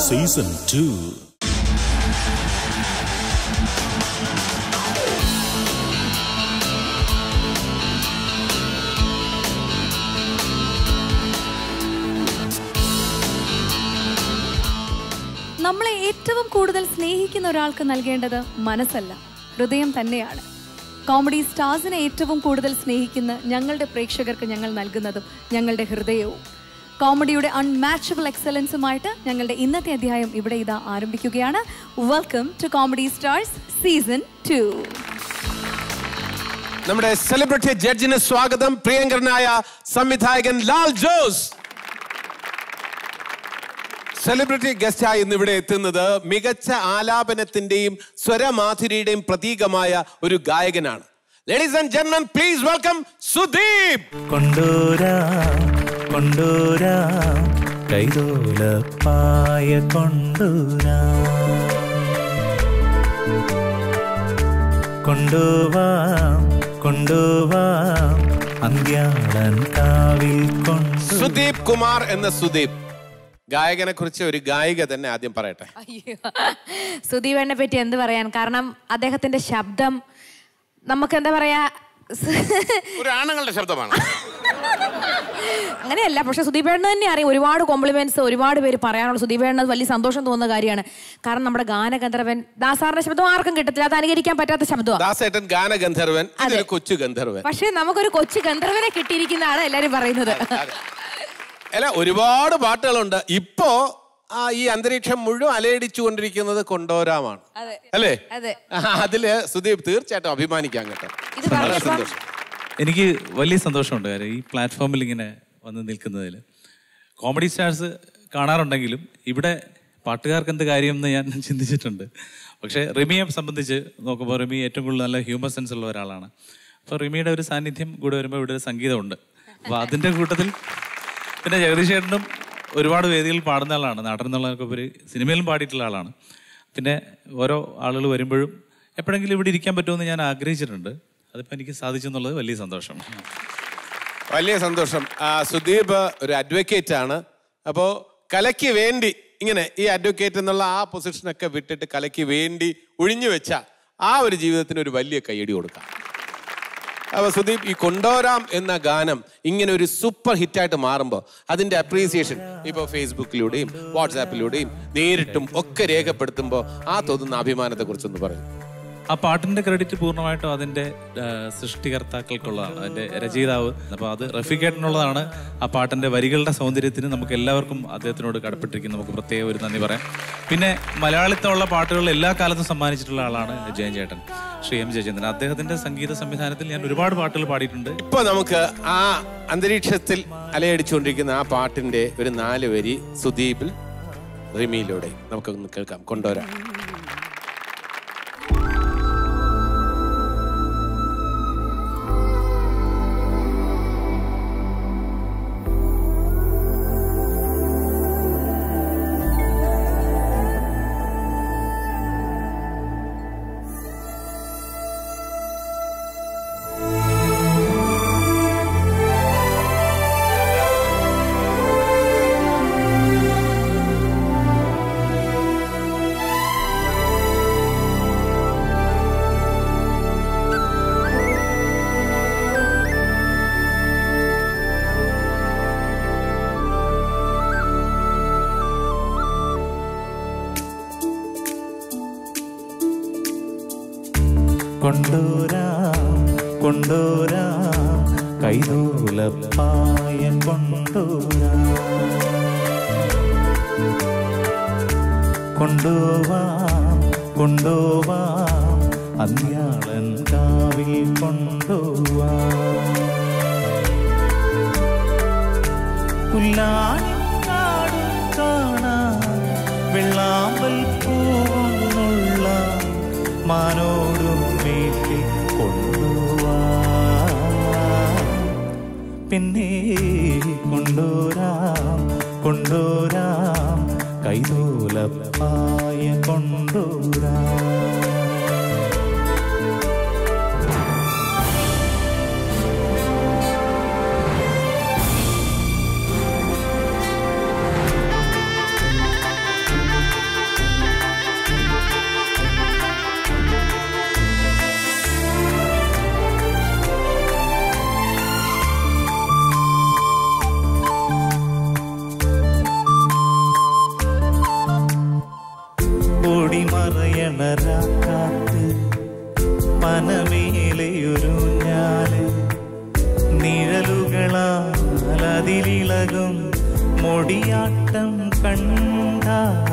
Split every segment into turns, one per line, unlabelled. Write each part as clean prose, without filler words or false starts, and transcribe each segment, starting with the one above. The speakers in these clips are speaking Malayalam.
Season 2.
നമ്മളെ ഏറ്റവും കൂടുതൽ സ്നേഹിക്കുന്ന ഒരാൾക്ക് നൽകേണ്ടത് മനസ്സല്ല, ഹൃദയം തന്നെയാണ്. കോമഡി സ്റ്റാർസിനെ ഏറ്റവും കൂടുതൽ സ്നേഹിക്കുന്ന ഞങ്ങളുടെ പ്രേക്ഷകർക്ക് ഞങ്ങൾ നൽകുന്നതും ഞങ്ങളുടെ ഹൃദയവും. കോമഡിയുടെ അൺമാച്ചബിൾ എക്സലൻസുമായിട്ട് ഞങ്ങളുടെ ഇന്നത്തെ അധ്യായം ഇവിടെ ഇതാ ആരംഭിക്കുകയാണ്. Welcome to comedy stars season 2.
നമ്മുടെ സെലിബ്രിറ്റി ജഡ്ജിന് സ്വാഗതം. പ്രിയങ്കരനായ സംവിധായകൻ ലാൽ ജോസ്. സെലിബ്രിറ്റി ഗസ്റ്റായി ഇന്ന് ഇവിടെ എത്തുന്നത് മികച്ച ആലാപനത്തിന്റെയും സ്വരമാധുരിയുടെയും പ്രതീകമായ ഒരു ഗായകനാണ്. Ladies and gentlemen, please welcome Sudeep.
കൊണ്ടോരാ കൈതോലപ്പായ കൊണ്ടുവാം അന്ത്യാളൻ കാവിൽ
സുദീപ് കുമാർ എന്ന സുദീപ്. ഗായകനെ കുറിച്ച് ഒരു ഗായിക തന്നെ ആദ്യം പറയട്ടെ.
സുദീപനെ പറ്റി എന്ത് പറയാൻ, കാരണം അദ്ദേഹത്തിന്റെ ശബ്ദം നമുക്ക് എന്താ പറയാ,
ഒരു ആണുങ്ങളുടെ ശബ്ദമാണ്.
അങ്ങനെയല്ല, പക്ഷെ സുദീപേണ്ണ തന്നെ അറിയാം. ഒരുപാട് കോംപ്ലിമെന്റ്സ് ഒരുപാട് പേര് പറയാനുള്ള സുദീപേണ്ണ വലിയ സന്തോഷം തോന്നുന്ന കാര്യമാണ്. കാരണം നമ്മുടെ ഗാനഗന്ധർവൻ ദാസാറിന്റെ ശബ്ദം ആർക്കും കിട്ടത്തില്ല, അത് അനുകരിക്കാൻ പറ്റാത്ത ശബ്ദമാണ്.
ദാസേട്ടൻ ഗാനഗന്ധർവൻ, കൊച്ചു ഗന്ധർവൻ.
പക്ഷെ നമുക്കൊരു കൊച്ചു ഗന്ധർവനെ കിട്ടിയിരിക്കുന്നതാണ് എല്ലാരും പറയുന്നത്.
അല്ല, ഒരുപാട് പാട്ടുകളുണ്ട്. ഇപ്പോ ഈ അന്തരീക്ഷം മുഴുവൻ അലയടിച്ചുകൊണ്ടിരിക്കുന്നത് കൊണ്ടോരാമാണ്, അല്ലേ? അതില് സുദീപ് തീർച്ചയായിട്ടും അഭിമാനിക്കാൻ കേട്ടോ. സന്തോഷം.
എനിക്ക് വലിയ സന്തോഷമുണ്ട്. കാര്യം ഈ പ്ലാറ്റ്ഫോമിൽ ഇങ്ങനെ വന്ന് നിൽക്കുന്നതിൽ കോമഡി സ്റ്റാർസ് കാണാറുണ്ടെങ്കിലും ഇവിടെ പാട്ടുകാർക്ക് എന്ത് കാര്യം എന്ന് ഞാൻ ചിന്തിച്ചിട്ടുണ്ട്. പക്ഷേ റിമിയെ സംബന്ധിച്ച് നോക്കുമ്പോൾ റിമി ഏറ്റവും കൂടുതൽ നല്ല ഹ്യൂമർ സെൻസ് ഉള്ള ഒരാളാണ്. അപ്പോൾ റിമിയുടെ ഒരു സാന്നിധ്യം കൂടെ വരുമ്പോൾ ഇവിടെ ഒരു സംഗീതമുണ്ട്. അപ്പോൾ അതിൻ്റെ കൂട്ടത്തിൽ പിന്നെ ജഗദീഷ് ചേട്ടനും ഒരുപാട് വേദികളിൽ പാടുന്ന ആളാണ്. നാട്ടിൽ നിന്നുള്ളതൊക്കെ ഒരു സിനിമയിലും പാടിയിട്ടുള്ള ആളാണ്. പിന്നെ ഓരോ ആളുകൾ വരുമ്പോഴും എപ്പോഴെങ്കിലും ഇവിടെ ഇരിക്കാൻ പറ്റുമെന്ന് ഞാൻ ആഗ്രഹിച്ചിട്ടുണ്ട്. അതിപ്പോൾ എനിക്ക് സാധിച്ചു എന്നുള്ളത് വലിയ സന്തോഷം.
വലിയ സന്തോഷം. സുദീപ് ഒരു അഡ്വക്കേറ്റ് ആണ്. അപ്പോൾ കലയ്ക്ക് വേണ്ടി ഇങ്ങനെ ഈ അഡ്വക്കേറ്റ് എന്നുള്ള ആ പൊസിഷനൊക്കെ വിട്ടിട്ട് കലയ്ക്ക് വേണ്ടി ഒഴിഞ്ഞു വെച്ച ആ ഒരു ജീവിതത്തിന് ഒരു വലിയ കയ്യടി കൊടുക്കാം. അപ്പോൾ സുദീപ്, ഈ കൊണ്ടോരാം എന്ന ഗാനം ഇങ്ങനെ ഒരു സൂപ്പർ ഹിറ്റായിട്ട് മാറുമ്പോൾ അതിൻ്റെ അപ്രീസിയേഷൻ ഇപ്പോൾ ഫേസ്ബുക്കിലൂടെയും വാട്സാപ്പിലൂടെയും നേരിട്ടും ഒക്കെ രേഖപ്പെടുത്തുമ്പോൾ ആ തോന്നുന്ന അഭിമാനത്തെക്കുറിച്ചൊന്ന് പറയും.
ആ പാട്ടിൻ്റെ ക്രെഡിറ്റ് പൂർണ്ണമായിട്ടും അതിൻ്റെ സൃഷ്ടികർത്താക്കൾക്കുള്ളതാണ്, അതിൻ്റെ രചയിതാവ്. അപ്പോൾ അത് റഫീഖേട്ടനുള്ളതാണ്. ആ പാട്ടിൻ്റെ വരികളുടെ സൗന്ദര്യത്തിന് നമുക്ക് എല്ലാവർക്കും അദ്ദേഹത്തിനോട് കടപ്പെട്ടിരിക്കും. നമുക്ക് പ്രത്യേക ഒരു നന്ദി പറയാം. പിന്നെ മലയാളത്തിലുള്ള പാട്ടുകൾ എല്ലാ കാലത്തും സമ്മാനിച്ചിട്ടുള്ള ആളാണ് ജയൻ ചേട്ടൻ, ശ്രീ എം ജയചന്ദ്രൻ. അദ്ദേഹത്തിൻ്റെ സംഗീത സംവിധാനത്തിൽ ഞാൻ ഒരുപാട് പാട്ടുകൾ പാടിയിട്ടുണ്ട്.
ഇപ്പോൾ നമുക്ക് ആ അന്തരീക്ഷത്തിൽ അലയടിച്ചുകൊണ്ടിരിക്കുന്ന ആ പാട്ടിൻ്റെ ഒരു 4 വരി സുദീപിൽ റിമിയിലൂടെ നമുക്കൊന്ന് കേൾക്കാം. കൊണ്ടോരാം.
കൊണ്ടോരാം കൈതോലപ്പായ കൊണ്ടുവാം അന്ത്യാളൻ കാവിൽ കൊണ്ടുവാം പുല്ലാനിക്കാടും കാണാൻ വെള്ളാമ്പൽ പൂവുള്ള മാനോടും വീട്ടിൽ കൊണ്ടുവാം. പിന്നെ കൊണ്ടോരാം കൈതോലപ്പായ കൊണ്ടോരാം.
ഓടിമറയണ രാക്കാത്ത് മനമേലെയൊരു ഞാല് നിഴലുകളാൽ അതിലിളകും മൊടിയാട്ടം കണ്ട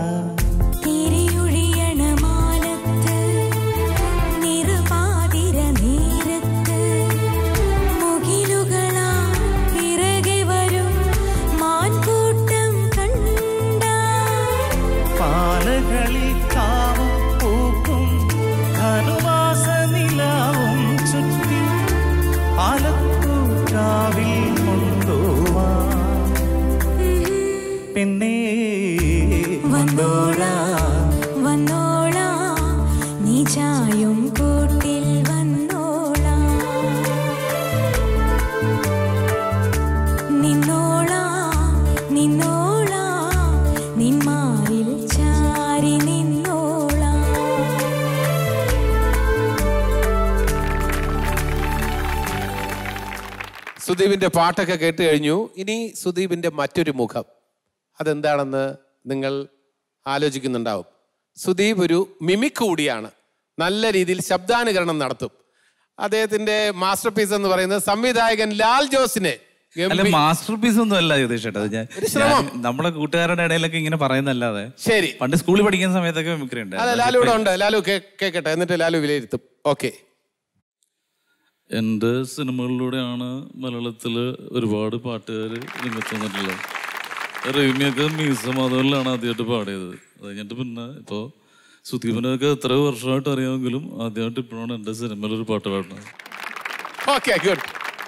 പാലകളിൽ കാവും പൂക്കും ധനുവാസ നിലാവും ചുറ്റി ആലപ്പൂക്കാവിൽ കൊണ്ടുവാ പിന്നെ
വന്നോളാ വന്നോളാ നീ ചായും കൂട്ടിൽ വന്നോളാ നിന്നോളാ നിന്നോളാ നിന്മാറിൽ ചാരി നിന്നോളാ.
സുദീപിന്റെ പാട്ടൊക്കെ കേട്ട് കഴിഞ്ഞു. ഇനി സുദീപിന്റെ മറ്റൊരു മുഖം അതെന്താണെന്ന് നിങ്ങൾ ആലോചിക്കുന്നുണ്ടാവും. സുദീപ് ഒരു മിമിക് കൂടിയാണ്. നല്ല രീതിയിൽ ശബ്ദാനുകരണം നടത്തും. അദ്ദേഹത്തിന്റെ മാസ്റ്റർ പീസ് എന്ന് പറയുന്നത് സംവിധായകൻ ലാൽ ജോസിനെ
അല്ല മാസ്റ്റർ പീസ് ഒന്നും അല്ല ജ്യോതിഷ് ചേട്ടാ. ഞാൻ നമ്മുടെ കൂട്ടുകാരുടെ ഇടയിലൊക്കെ ഇങ്ങനെ പറയുന്നല്ലാതെ
ശരി
പണ്ട് സ്കൂളിൽ പഠിക്കുന്ന സമയത്തൊക്കെ മിമിക്രി ഉണ്ട്.
അല്ല ലാലു ഇവിടെ ഉണ്ട്. ലാലു കേക്കട്ടെ, എന്നിട്ട് ലാലു വിലയിരുത്തും. ഓക്കെ.
എൻ്റെ സിനിമകളിലൂടെയാണ് മലയാളത്തിൽ ഒരുപാട് പാട്ടുകാർ രംഗത്ത് വന്നിട്ടുള്ളത്. റീമിയൊക്കെ മീസ മാധവനിലാണ് ആദ്യമായിട്ട് പാടിയത്. അത് കഴിഞ്ഞിട്ട് പിന്നെ ഇപ്പോൾ സുദീപിനൊക്കെ എത്ര വർഷമായിട്ട് അറിയാമെങ്കിലും ആദ്യമായിട്ട് ഇപ്പോഴാണ് എൻ്റെ സിനിമയിൽ ഒരു പാട്ട് പാടുന്നത്.
Okay, good.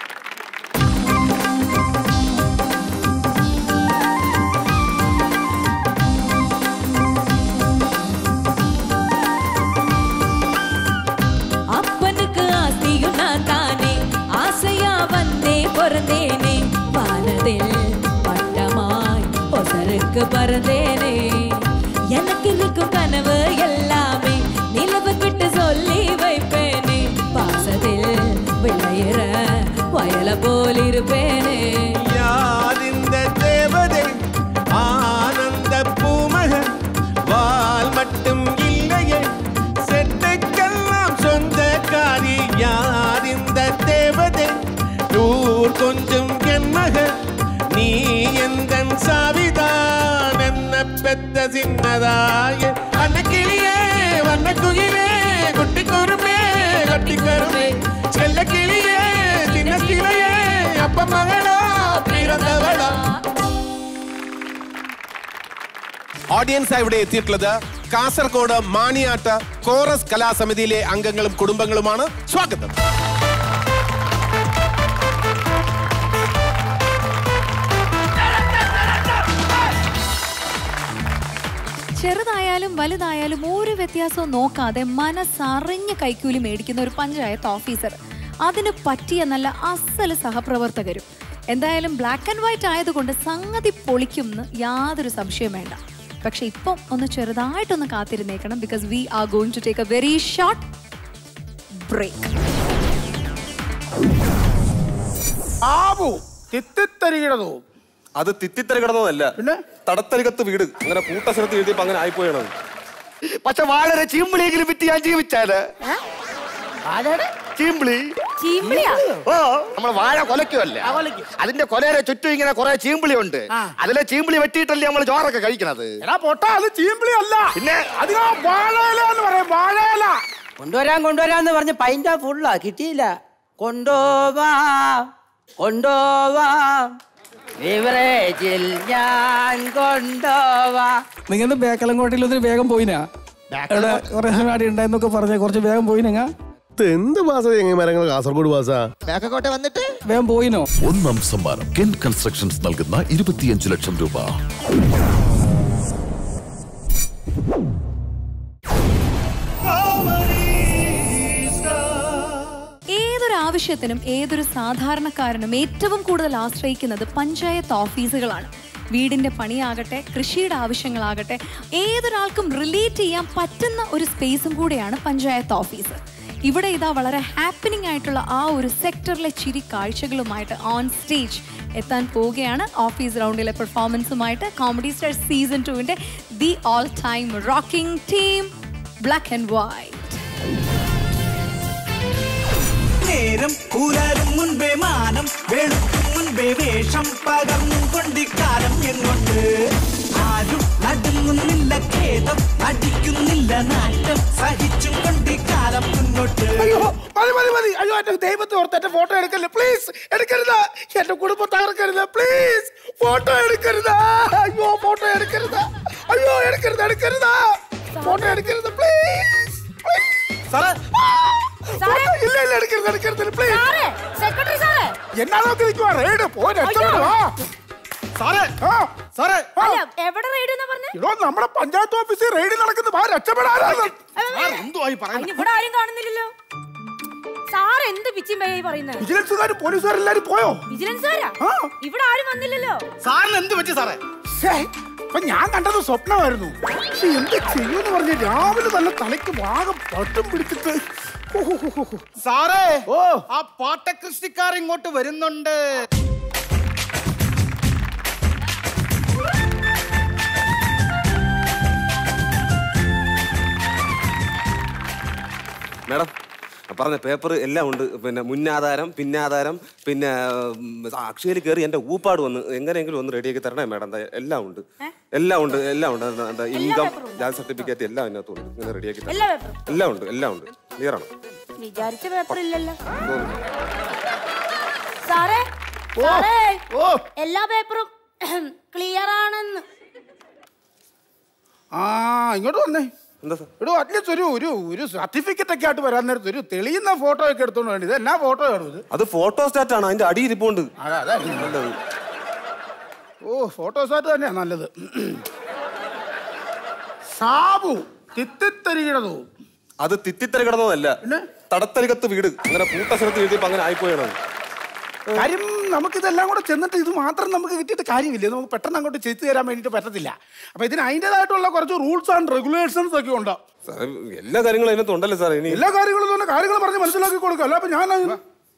அப்பனுக்கு ஆசையும் நான் தானே ஆசையா வந்தே பிறந்தேனே வானதில் பட்டமாய் ஒசருக்கு பறந்தேனே எனக்கு இருக்கும் கனவு எல்லாமே நிலவு கிட்ட சொல்லி வைப்பேனே பாசத்தில் விளையிற வயல போல் இருப்பேனே
யாரிந்த தேவதை ஆனந்த பூமகன் வால் மட்டும் இல்லையே செட்டுக்கெல்லாம் சொந்தக்காரி யார் இந்த தேவதை ஊர் கொஞ்சம் என் மகன் நீ எந்தன் சாவிதான் என்ன பெத்த சின்னதாய அன்னக்கிளியே வண்ணக்குயிலே குட்டி குருமே கட்டி கருமே செல்ல கிளியே சின்ன கிளையே அப்ப மகளா பிறந்தவளா.
ഓഡിയൻസ് ഇവിടെ എത്തിയിട്ടുള്ളത് കാസർഗോഡ് മാണിയാട്ട് കോറസ് കലാസമിതിയിലെ അംഗങ്ങളും കുടുംബങ്ങളുമാണ്. സ്വാഗതം.
ചെറുതായാലും വലുതായാലും ഒരു വ്യത്യാസവും നോക്കാതെ മനസ്സറിഞ്ഞ് കൈക്കൂലി മേടിക്കുന്ന ഒരു പഞ്ചായത്ത് ഓഫീസർ, അതിന് പറ്റിയ നല്ല അസല് സഹപ്രവർത്തകരും. എന്തായാലും ബ്ലാക്ക് ആൻഡ് വൈറ്റ് ആയതുകൊണ്ട് സംഗതി പൊളിക്കുമെന്ന് യാതൊരു സംശയം വേണ്ട. പക്ഷെ ഇപ്പം ഒന്ന് ചെറുതായിട്ടൊന്ന് കാത്തിരുന്നേക്കണം. Because we are going to take a very short break.
അത് തിത്തിത്തര കിടന്നതല്ല, പിന്നെ തടത്തരികത്ത് വീട് അങ്ങനെ കൂട്ടസ്ഥലത്ത് എഴുതിയപ്പോ അങ്ങനെ ആയിപ്പോയണത്.
പക്ഷെ വളരെ ചീമ്പിളിയെങ്കിലും വിറ്റ് ഞാൻ ജീവിച്ചാല്. ചീമ്പിളി ഓ നമ്മള് വാഴ കൊലക്കുമല്ലേ, അതിന്റെ കൊലയുടെ ചുറ്റും ഇങ്ങനെ കുറെ ചീമ്പിളി ഉണ്ട്. അതിലെ ചീമ്പിളി വെട്ടിയിട്ടല്ലേ നമ്മള് ചോറൊക്കെ കഴിക്കണത്.
അത് ചീമ്പിളി അല്ല,
പിന്നെ
വാഴയില എന്ന് പറയും. വാഴയില
കൊണ്ടുവരാന്ന് പറഞ്ഞ് പൈൻ്റ് ഫുള്ളാ കിട്ടിയില്ല. കൊണ്ടോവാ കൊണ്ടോവാ ബിവറേജിൽ ഞാൻ കൊണ്ടോവാ.
നിങ്ങളുടെ ബേക്കലങ്കോട്ടയിൽ വേഗം പോയിനാ, കുറെ പരിപാടി ഉണ്ടായെന്നൊക്കെ പറഞ്ഞ കുറച്ച് വേഗം പോയിനങ്ങ.
എന്ത് മാസം മരങ്ങൾ കാസർഗോഡ് മാസാ
ബേക്കോട്ടെ വന്നിട്ട്
വേഗം പോയിനോ.
ഒന്നാം സമ്മാനം കെൻ കൺസ്ട്രക്ഷൻസ് നൽകുന്ന 25 ലക്ഷം രൂപ.
ഏതൊരു ആവശ്യത്തിനും ഏതൊരു സാധാരണക്കാരനും ഏറ്റവും കൂടുതൽ ആശ്രയിക്കുന്നത് പഞ്ചായത്ത് ഓഫീസുകളാണ്. വീടിന്റെ പണിയാകട്ടെ, കൃഷിയുടെ ആവശ്യങ്ങളാകട്ടെ, ഏതൊരാൾക്കും റിലേറ്റ് ചെയ്യാൻ പറ്റുന്ന ഒരു സ്പേസും കൂടെയാണ് പഞ്ചായത്ത് ഓഫീസ്. ഇവിടെ ഇതാ വളരെ ഹാപ്പനിങ് ആയിട്ടുള്ള ആ ഒരു സെക്ടറിലെ ചിരി കാഴ്ചകളുമായിട്ട് ഓൺ സ്റ്റേജ് എത്താൻ പോവുകയാണ്. ഓഫീസ് റൗണ്ടിലെ പെർഫോമൻസുമായിട്ട് കോമഡി സ്റ്റാർ സീസൺ 2-ന്റെ the all time rocking team black and white.
നേരം പുലരും മുൻപേ മാനം വെളുക്കും മുൻപേ വേഷം പകർന്നും കൊണ്ടിക്കാലം എങ്ങോട്ട് ആരും നടുങ്ങുന്നില്ല ഖേദം അടിക്കുന്നില്ല നാട്ടം സഹിച്ചും കൊണ്ടിക്കാലം മുന്നോട്ട്.
അയ്യോ മതി മതി മതി. അയ്യോ എന്റെ ദൈവത്തെ ഓർത്ത് എന്റെ ഫോട്ടോ എടുക്കല്ലേ പ്ലീസ്. എടുക്കരുത്. എന്റെ കുടുംബം തകർക്കരുത് പ്ലീസ്. ഫോട്ടോ എടുക്കരുത്. അയ്യോ ഫോട്ടോ എടുക്കരുത്. അയ്യോ എടുക്കരുത് എടുക്കരുത്. ഫോട്ടോ എടുക്കരുത് പ്ലീസ്. ഇല്ല ഇല്ല എടുക്കരുത് എടുക്കരുത് പ്ലീസ്. എന്നാ നോക്കി നിൽക്കുവാ? റെയ്ഡ് പോയി നമ്മുടെ പഞ്ചായത്ത് ഓഫീസിൽ റെയ്ഡ് നടക്കുന്നു. രക്ഷപ്പെടാനാണ്.
കാണുന്നില്ലല്ലോ സാർ. എന്ത് പിച്ചിമ്പയായി പറയുന്നത്?
വിജിലൻസുകാരും പോലീസുകാരെല്ലാരും പോയോ?
വിജിലൻസുകാരാ? ഇവിടെ ആരും വന്നില്ലല്ലോ.
സാറിന് എന്ത് പറ്റി സാറേ? ഞാൻ കണ്ടത് സ്വപ്നമായിരുന്നു. പക്ഷെ എന്ത് ചെയ്യൂന്ന് പറഞ്ഞ് രാവിലെ തന്നെ തലയ്ക്ക് ഭാഗം പട്ടും പിടിച്ചിട്ട്.
സാറേ ഓ ആ പാട്ടകൃഷിക്കാർ ഇങ്ങോട്ട് വരുന്നുണ്ട്.
മേഡം പറഞ്ഞ പേപ്പർ എല്ലാം ഉണ്ട്. പിന്നെ മുന്നാധാരം പിന്നാധാരം പിന്നെ അക്ഷയയിൽ കയറി എൻ്റെ ഊപ്പാട് വന്ന് എങ്ങനെയെങ്കിലും ഒന്ന് റെഡിയാക്കി തരണേ മേഡം. എല്ലാം ഉണ്ട് എല്ലാം ഉണ്ട് എല്ലാം ഉണ്ട്. ഇൻകം ജാതി സർട്ടിഫിക്കറ്റ് എല്ലാം അതിനകത്തുണ്ട്. ഇങ്ങനെ റെഡിയാക്കി എല്ലാം ഉണ്ട് എല്ലാം ഉണ്ട്. ക്ലിയർ ആണ്.
വിചാരിച്ച പേപ്പർ ഇല്ലല്ലോ എല്ലാ പേപ്പറും ക്ലിയർ ആണെന്ന്.
ഇങ്ങോട്ട് വന്നേ. എടോ അറ്റ്ലീസ്റ്റ് ഒരു സർട്ടിഫിക്കറ്റ് ഒക്കെ ആയിട്ട് വരാൻ നേരത്തെ ഒരു തെളിയുന്ന ഫോട്ടോ ഒക്കെ എടുത്തോണ്ട് വേണ്ടി. ഇത് എന്നാ ഫോട്ടോ ആണ് ഇത്?
അത് ഫോട്ടോ സ്റ്റാറ്റ് ആണ്. അതിന്റെ അടിയിൽ ഇരിപ്പുണ്ട്.
ഓ ഫോട്ടോ സ്റ്റാറ്റ് തന്നെയാ നല്ലത്. സാബു തിത്തിത്തരികിടതോ?
അത് തിത്തിത്തരി കിടന്നതല്ല, തടത്തരികത്ത് വീട്. അങ്ങനെ കൂട്ടസ്ഥലത്ത് എഴുതിയപ്പോ അങ്ങനെ ആയിപ്പോയാണ്
കാര്യം. നമുക്കിതെല്ലാം കൂടെ ചെന്നിട്ട് ഇത് മാത്രം നമുക്ക് കിട്ടിയിട്ട് കാര്യമില്ല. നമുക്ക് പെട്ടെന്ന് അങ്ങോട്ട് ചെയ്തു തരാൻ വേണ്ടിയിട്ട് പറ്റത്തില്ല. അപ്പൊ ഇതിന് അതിൻ്റെതായിട്ടുള്ള കുറച്ച് റൂൾസ് ആൻഡ് റെഗുലേഷൻസ് ഒക്കെ ഉണ്ടാവും.
എല്ലാ കാര്യങ്ങളും അതിനകത്തുണ്ടല്ലോ സാറേ.
എല്ലാ കാര്യങ്ങളും തന്നെ കാര്യങ്ങൾ പറഞ്ഞ് മനസ്സിലാക്കി കൊടുക്കാം. അല്ല അപ്പൊ ഞാൻ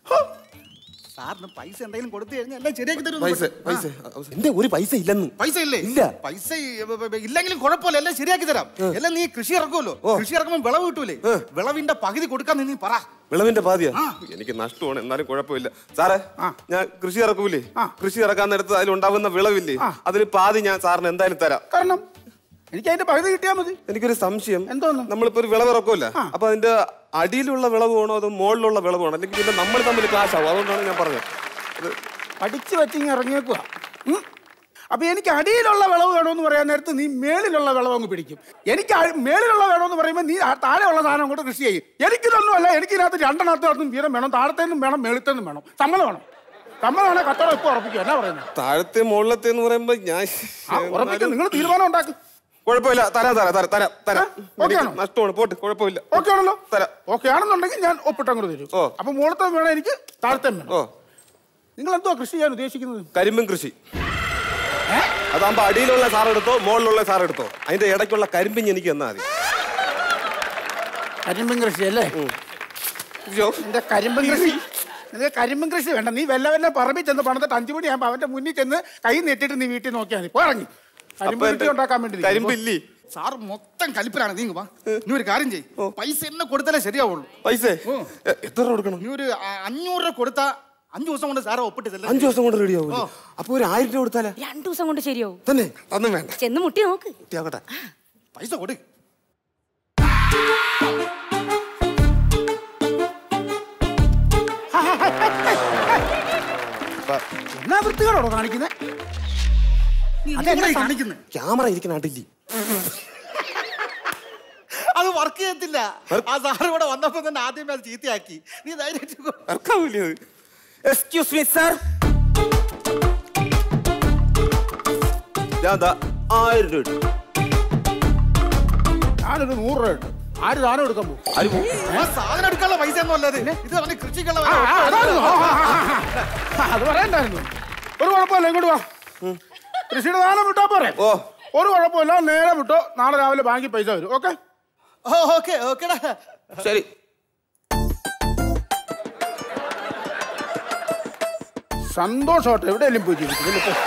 സാറിന് പൈസ എന്തെങ്കിലും കൊടുത്തു കഴിഞ്ഞാൽ എല്ലാം ശരിയാക്കി തരും.
എന്റെ ഒരു പൈസ ഇല്ലെന്ന്.
പൈസ ഇല്ലേ? ഇല്ല. പൈസ ഇല്ലെങ്കിലും കുഴപ്പമില്ല, എല്ലാം ശരിയാക്കി തരാം. എല്ലാം നീ കൃഷി ഇറക്കുമല്ലോ. കൃഷി ഇറക്കുമ്പോൾ വിളവ് കിട്ടൂലേ? വിളവിന്റെ പകുതി കൊടുക്കാൻ നീ പറ.
വിളവിന്റെ പാതിയാ? എനിക്ക് നഷ്ടമാണ്, എന്നാലും കുഴപ്പമില്ല സാറേ. ഞാൻ കൃഷി ഇറക്കൂലേ? കൃഷി ഇറക്കാൻ നേരത്ത് അതിലുണ്ടാകുന്ന വിളവില്ലേ, അതിൽ പാതി ഞാൻ സാറിന് എന്തായാലും തരാം.
കാരണം എനിക്ക് അതിന്റെ പകുതി കിട്ടിയാൽ മതി.
എനിക്കൊരു സംശയം. എന്തോന്ന്? നമ്മളിപ്പോ ഒരു വിളവ് ഇറക്കുമല്ല, അപ്പൊ അതിന്റെ അടിയിലുള്ള വിളവ് വേണോ അതോ മുകളിലുള്ള വിളവ് വേണോ? അല്ലെങ്കിൽ പിന്നെ നമ്മൾ തമ്മിൽ ക്ലാഷാവും. അതുകൊണ്ടാണ് ഞാൻ പറഞ്ഞത്.
പഠിച്ചു വെച്ചിങ് ഇറങ്ങിയേക്കുക. അപ്പൊ എനിക്ക് അടിയിലുള്ള വിളവ് വേണമെന്ന് പറയാൻ നേരത്ത് നീ മേളിലുള്ള വിളവ് അങ്ങ് പിടിക്കും. എനിക്ക് മേളിലുള്ള വേണമെന്ന് പറയുമ്പോൾ നീ താഴെയുള്ള സാധനം അങ്ങോട്ട് കൃഷി ചെയ്യും. എനിക്കിതൊന്നുമല്ല. എനിക്കിതിനകത്ത് രണ്ടെണ്ണത്തിനകത്തും വീതം വേണം. താഴത്തേന്നും വേണം, മേളിത്തേന്നും വേണം. സമ്മതം വേണം. സമ്മതമാണെ കച്ചവടം ഇപ്പൊ ഉറപ്പിക്കും. എന്നാ പറയുന്നത്?
താഴത്തെ മുകളിലത്തെ എന്ന് പറയുമ്പോ ഞാൻ
ഉറപ്പിക്കും. നിങ്ങൾ തീരുമാനം ഉണ്ടാക്കും.
കുഴപ്പമില്ല, തരാം. നഷ്ടമാണ്, പോട്ട്. കുഴപ്പമില്ല.
ഓക്കെ ആണല്ലോ? തരാം. ഓക്കെ ആണെന്നുണ്ടെങ്കിൽ ഞാൻ ഒപ്പിട്ടങ്ങോട്ട് തരും. അപ്പൊ മുകളത്തെ വേണം, എനിക്ക് താഴത്തെ വേണം. നിങ്ങൾ എന്തോ കൃഷി ചെയ്യാൻ ഉദ്ദേശിക്കുന്നത്?
കരിമ്പും കൃഷി. അതാകുമ്പോ അടിയിലുള്ള സാർ എടുത്തോ മുകളിലുള്ള സാർ എടുത്തോ, അതിന്റെ ഇടയ്ക്കുള്ള കരിമ്പിങ് എനിക്ക് തന്നാ മതി.
കരിമ്പും കൃഷി അല്ലേ? എന്റെ കരിമ്പും കൃഷി. നിനക്ക് കരിമ്പും കൃഷി വേണ്ട. നീ വല്ല പറമ്പിൽ ചെന്ന് പണിതിട്ട് 5 മണിയാകുമ്പോൾ അവന്റെ മുന്നിൽ ചെന്ന് കൈ നെറ്റിട്ട് നീ വീട്ടിൽ നോക്കിയാൽ മതി. പോറങ്ങി ഉണ്ടാക്കാൻ വേണ്ടി
കരിമ്പില്ലേ?
സാർ മൊത്തം കലിപ്പിലാണ്. നീ നീ ഒരു കാര്യം ചെയ്യും, പൈസ എന്നെ കൊടുത്താലേ ശരിയാവുള്ളൂ.
പൈസ എത്ര കൊടുക്കണം?
നീ ഒരു 500 രൂപ കൊടുത്താ 5 ദിവസം കൊണ്ട് സാറെ ഒപ്പിട്ട്
5 ദിവസം കൊണ്ട് റെഡിയാവും. അപ്പൊ ഒരു 1000 രൂപ കൊടുത്താലേ?
2 ദിവസം കൊണ്ട് ശരിയാവും.
തന്നെ? അതൊന്നും വേണ്ട.
ചെന്ന് മുട്ടി നോക്ക്.
കുട്ടിയാകട്ടെ,
പൈസ കൊടു.
എന്നാ വൃത്തികളോടോ കാണിക്കുന്നത്?
ക്യാമറ ഇരിക്കുന്ന അടില്ലേ?
അത് വർക്ക് ചെയ്യത്തില്ല. ആ സാറ് ഇവിടെ വന്നപ്പോ തന്നെ ആദ്യമേ അത് ചീത്തയാക്കി. നീ ധൈര്യം.
എക്സ്ക്യൂസ് മീ സർ, ഞാൻ 1000 രൂപ.
ഞാനൊരു 100 രൂപ ഇട്ടു. ആര് സാധനം എടുക്കാൻ പോകും?
സാധനം എടുക്കാനുള്ള പൈസ ഒന്നും അല്ലാതെ ഇത് അവന്റെ കൃഷിക്കുള്ള.
അത് പറയണ്ടായിരുന്നു. ഒരു കുഴപ്പമില്ല, ഇങ്ങോട്ട് വാ. കൃഷിയുടെ സാധനം വിട്ടാ പോരെ? ഒരു കുഴപ്പമില്ല, നേരെ വിട്ടോ. നാളെ രാവിലെ ബാങ്കിൽ പൈസ വരും. ഓക്കെ?
ശരി.
സന്തോഷമായിട്ട് എവിടെയെങ്കിലും പോയി ജീവിക്കും.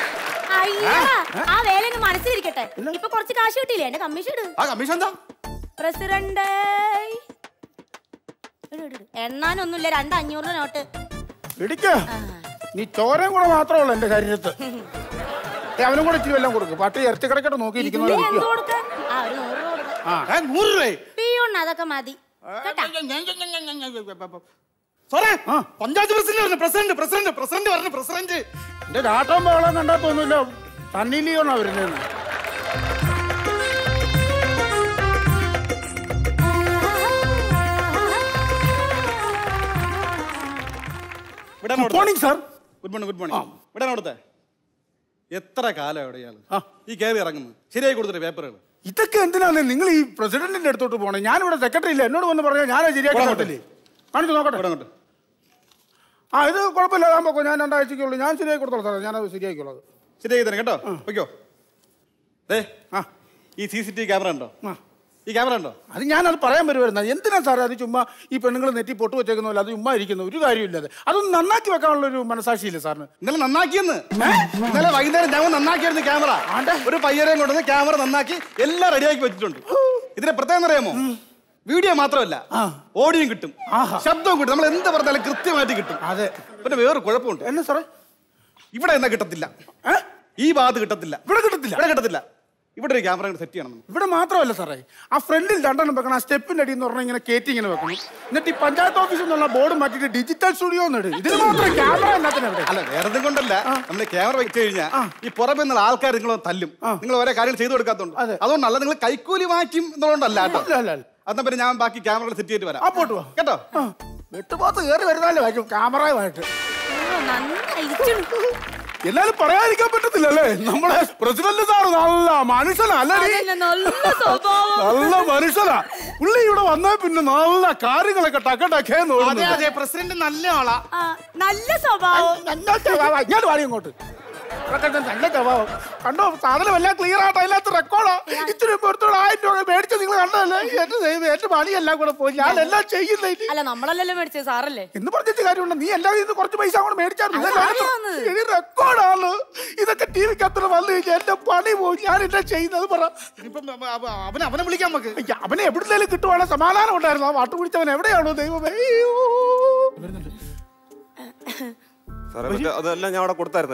ആ വേല മനസ്സിലിരിക്കട്ടെ. ഇപ്പൊ കുറച്ച് കാശ് കിട്ടിയില്ലേ? എന്റെ കമ്മീഷൻ ഇട്.
ആ കമ്മീഷൻ എന്താ?
പ്രസിഡന്റ് എണ്ണാനൊന്നുമില്ല, 200 നോട്ട്
ഇടിക്ക. നീ ചോരയും കൂടെ മാത്രമേ ഉള്ളൂ എന്റെ ശരീരത്ത്. അവനും കൂടെ ഇച്ചിരി എല്ലാം കൊടുക്കും. പട്ടി ഇറച്ചി കിടക്കട്ടെ നോക്കിയിരിക്കുന്നു.
അതൊക്കെ മതി.
പഞ്ചായത്ത് പ്രസിഡന്റ്
എന്റെ രാട്ടം ബഹളം കണ്ടാ തോന്നില്ല തന്നില്ലയോന്നാ വരുന്നത്.
Good morning sir. Good morning. Good morning. ഇവിടെ അവിടുത്തെ എത്ര കാലം എവിടെ ഇയാള് ഈ കയറി ഇറങ്ങുന്നു? ശരിയായി കൊടുത്തിട്ട് പേപ്പറുകൾ
ഇതൊക്കെ എന്തിനാണ് നിങ്ങൾ ഈ പ്രസിഡന്റിന്റെ അടുത്തോട്ട് പോണേ? ഞാനിവിടെ സെക്രട്ടറി ഇല്ല, എന്നോട് വന്ന് പറഞ്ഞാൽ ഞാനത് ശരിയാക്കി നോക്കത്തില്ലേ? കാണിച്ചു നോക്കട്ടെ. ആ ഇത് കുഴപ്പമില്ല, ഞാൻ പോക്കോ. ഞാൻ 2 ആഴ്ചക്കുള്ളൂ. ഞാൻ ശരിയാക്കി കൊടുത്തോളാം സാറേ. ഞാനത് ശരിയാക്കിയുള്ളത്.
ശരിയാക്കി തന്നെ കേട്ടോ. ഓക്കോ. ഈ CCTV ക്യാമറ ഉണ്ടോ? ഈ ക്യാമറ ഉണ്ടോ?
അത് ഞാനത് പറയാൻ വരുമായിരുന്നു. എന്തിനാ സാറേ അത് ചുമ്മാ ഈ പെണ്ണുങ്ങൾ നെറ്റി പൊട്ട് വെച്ചേക്കുന്നല്ലോ, അത് ചുമ്മാ ഇരിക്കുന്നു, ഒരു കാര്യമില്ലാതെ. അതൊന്ന് നന്നാക്കി വെക്കാനുള്ള ഒരു മനസാക്ഷിയില്ല സാറിന്?
ഇന്നലെ നന്നാക്കിയെന്ന്. ഇന്നലെ വൈകുന്നേരം ഞാൻ നന്നാക്കിയായിരുന്നു ക്യാമറ. ഒരു പയ്യരെയും കൊണ്ടുവന്ന് ക്യാമറ നന്നാക്കി എല്ലാം റെഡിയാക്കി വെച്ചിട്ടുണ്ട്. ഇതിന്റെ പ്രത്യേകം അറിയാമോ? വീഡിയോ മാത്രമല്ല, ഓഡിയോയും കിട്ടും, ശബ്ദവും കിട്ടും. നമ്മൾ എന്ത് പറഞ്ഞാലും കൃത്യമായിട്ട് കിട്ടും.
അതെ.
പിന്നെ വേറൊരു കുഴപ്പമുണ്ട്.
എന്നാ സാറേ?
ഇവിടെ എന്നാ കിട്ടത്തില്ല. ഈ ഭാഗത്ത് കിട്ടത്തില്ല.
ഇവിടെ കിട്ടത്തില്ല.
ഇവിടെ കിട്ടത്തില്ല. ഇവിടെ ഒരു ക്യാമറ സെറ്റ് ചെയ്യണം.
ഇവിടെ മാത്രമല്ല സാറേ, ആ ഫ്രണ്ടിൽ 2 വെക്കണം. ആ സ്റ്റെപ്പിന്റെ അടിയിൽ നിന്ന് പറഞ്ഞാൽ ഇങ്ങനെ കയറ്റി ഇങ്ങനെ വെക്കണം. എന്നിട്ട് ഈ പഞ്ചായത്ത് ഓഫീസിൽ നിന്നുള്ള ബോർഡ് മാറ്റിയിട്ട് ഡിജിറ്റൽ സ്റ്റുഡിയോ ഇടും. ഇതിന് മാത്രം ക്യാമറ എന്നാത്തിനാ?
അല്ല, വേറെ കൊണ്ടല്ല. നമ്മൾ ക്യാമറ വെച്ച് കഴിഞ്ഞാൽ ഈ പുറമെ നിന്നുള്ള ആൾക്കാർ നിങ്ങൾ തല്ലും. നിങ്ങൾ ഓരോ കാര്യങ്ങൾ ചെയ്തു കൊടുക്കാത്തതുകൊണ്ട്. അതുകൊണ്ടല്ല, നിങ്ങൾ കൈക്കൂലി വാങ്ങിക്കും എന്നുള്ളതുകൊണ്ടല്ല കേട്ടോ. എന്നാ പിന്നെ ഞാൻ ബാക്കി ക്യാമറ സെറ്റ് ചെയ്തിട്ട് വരാം.
പോട്ട് വാ
കേട്ടോ.
വെട്ടുപാത്ത് കയറി വരുന്നാലേ വായിക്കും ക്യാമറയുമായിട്ട്. എന്നാലും പറയാതിരിക്കാൻ പറ്റത്തില്ലല്ലേ? നമ്മളെ പ്രസിഡന്റ് സാറ് നല്ല മനുഷ്യനല്ലേ? നല്ല മനുഷ്യനാ പുള്ളി. ഇവിടെ വന്നാൽ പിന്നെ നല്ല കാര്യങ്ങളൊക്കെ ടക്കേന്ന്.
പ്രസിഡന്റ് നല്ല ആളാ,
നല്ല സ്വഭാവം.
ഞാൻ വാടി ഇങ്ങോട്ട്. നല്ല സ്വഭാവം കണ്ടോ? സാധനം എല്ലാം ക്ലിയർ ആട്ടോ, അതിനകത്ത് റെക്കോർഡോ. ഇത്തിരി 1000 രൂപ മേടിച്ച നിങ്ങൾ കണ്ടല്ലേ? എന്റെ പണിയെല്ലാം കൂടെ പോയി. ഞാൻ എല്ലാം ചെയ്യുന്നേ.
അല്ല, നമ്മളല്ലല്ലോ മേടിച്ചത്, സാറല്ലേ.
എന്ന് പറഞ്ഞിട്ട് കാര്യമുണ്ട്. നീ എല്ലാം ഇത് കുറച്ച് പൈസ കൂടെ മേടിച്ചായിരുന്നു. റെക്കോർഡാണ് ഇതൊക്കെ. TV-ക്ക് അത്ര വന്നു കഴിഞ്ഞാൽ എന്റെ പണി പോയി. ഞാൻ എന്താ ചെയ്യുന്നത് പറ?
അവനെ വിളിക്കാൻ നമുക്ക്.
അവനെ എവിടുന്നേലും കിട്ടുവാണെങ്കിൽ സമാധാനം ഉണ്ടായിരുന്നു. ആ വാട്ടു പിടിച്ചവൻ എവിടെയാണോ ദൈവമേ?
അതെല്ലാം ഞാൻ അവിടെ കൊടുത്തായിരുന്നു.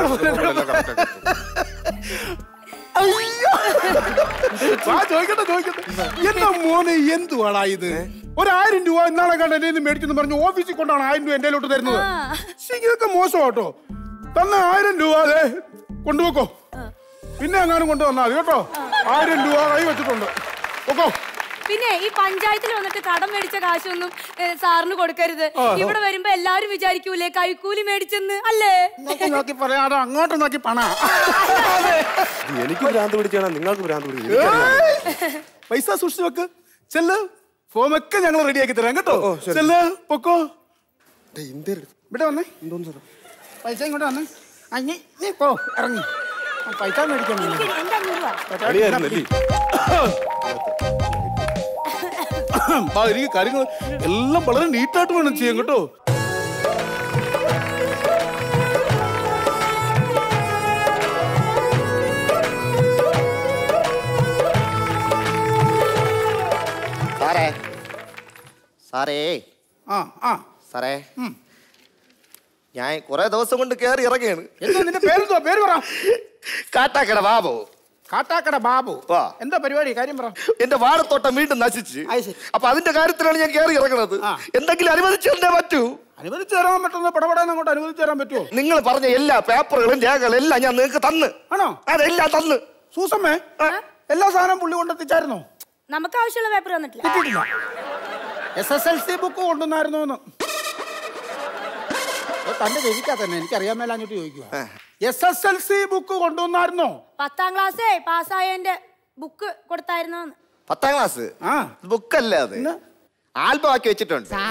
എന്റെ മോനെ എന്തുവാടാ ഇത്? 1000 രൂപ ഇന്നാളെ കണ്ട എന്നെ മേടിച്ചെന്ന് പറഞ്ഞു ഓഫീസിൽ കൊണ്ടാണ് 1000 രൂപ എന്റെ ലോട്ട് തരുന്നത്. ഇതൊക്കെ മോശമാട്ടോ. തന്നെ 1000 രൂപ അതെ കൊണ്ടുപോക്കോ. പിന്നെ എങ്ങാനും കൊണ്ടുവന്നാൽ മതി കേട്ടോ. 1000 രൂപ കൈ വെച്ചിട്ടുണ്ട്. ഓക്കോ.
പിന്നെ ഈ പഞ്ചായത്തിൽ വന്നിട്ട് കടം മേടിച്ച കാശൊന്നും സാറിന് കൊടുക്കരുത്. ഇവിടെ വരുമ്പോ എല്ലാരും വിചാരിക്കൂലേ കൈക്കൂലി മേടിച്ചെന്ന്, അല്ലേ?
നോക്കി പറയാതെ അങ്ങോട്ട് നോക്കി പണ.
എനിക്ക് ഭ്രാന്ത് പിടിച്ചാണ്, നിങ്ങൾക്ക് ഭ്രാന്ത് പിടിക്കും.
പൈസ സൂക്ഷിച്ചു വെക്ക്. ചെല്ല്, ഫോമൊക്കെ ഞങ്ങൾ റെഡിയാക്കി തരാം കേട്ടോ. ചെല്ല്, പൊക്കോ. ഇവിടെ വന്നേ. പൈസ ഇങ്ങോട്ട് വന്നേ. നീ പോ, ഇറങ്ങി. പൈസ മേടിക്കാൻ എനിക്ക് കാര്യങ്ങൾ എല്ലാം വളരെ നീറ്റായിട്ട് വേണം ചെയ്യാൻ കേട്ടോ.
സാറേ സാറേ സാറേ ഞാൻ കുറെ ദിവസം കൊണ്ട് കേറി ഇറങ്ങിയാണ്.
നിന്റെ പേരെന്തോ? പേര് പറ.
കാട്ടാക്കട ബാബു.
കാട്ടാക്കട ബാബു. എന്താ പരിപാടി? കാര്യം പറ.
എന്റെ വാഴത്തോട്ടം വീണ്ടും നശിച്ച്. അപ്പൊ അതിന്റെ കാര്യത്തിലാണ് ഞാൻ കേറി ഇറങ്ങുന്നത്. എന്തെങ്കിലും അനുവദിച്ചു തന്നേ പറ്റൂ.
അനുവദിച്ചു തരാൻ പറ്റുന്ന പടപടാൻ അങ്ങോട്ട് അനുവദിച്ചു തരാൻ പറ്റുമോ?
നിങ്ങൾ പറഞ്ഞ എല്ലാ പേപ്പറുകളും രേഖകളും എല്ലാം ഞാൻ നിങ്ങൾക്ക് തന്ന്.
ആണോ?
അതെല്ലാം തന്ന്.
സൂസമ്മേ, എല്ലാ സാധനവും പുള്ളി കൊണ്ടെത്തിച്ചായിരുന്നോ?
നമുക്ക് ആവശ്യമുള്ള പേപ്പർ വന്നിട്ടില്ല.
കിട്ടിയിട്ടില്ല. SSLC ബുക്ക് കൊണ്ടുവന്നായിരുന്നു. തന്റെ ജനിക്കാ തന്നെ എനിക്കറിയാൻ മേലാഞ്ഞിട്ട് ചോദിക്കുക. SSLC ബുക്ക് കൊണ്ടുവന്നായിരുന്നോ?
10ാം ക്ലാസ് പാസ്സായതിന്റെ ബുക്ക് കൊടുത്തായിരുന്നു.
10ാം ക്ലാസ് ബുക്കല്ലേ അത്? ആൽബം ആക്കി വെച്ചിട്ടുണ്ട്.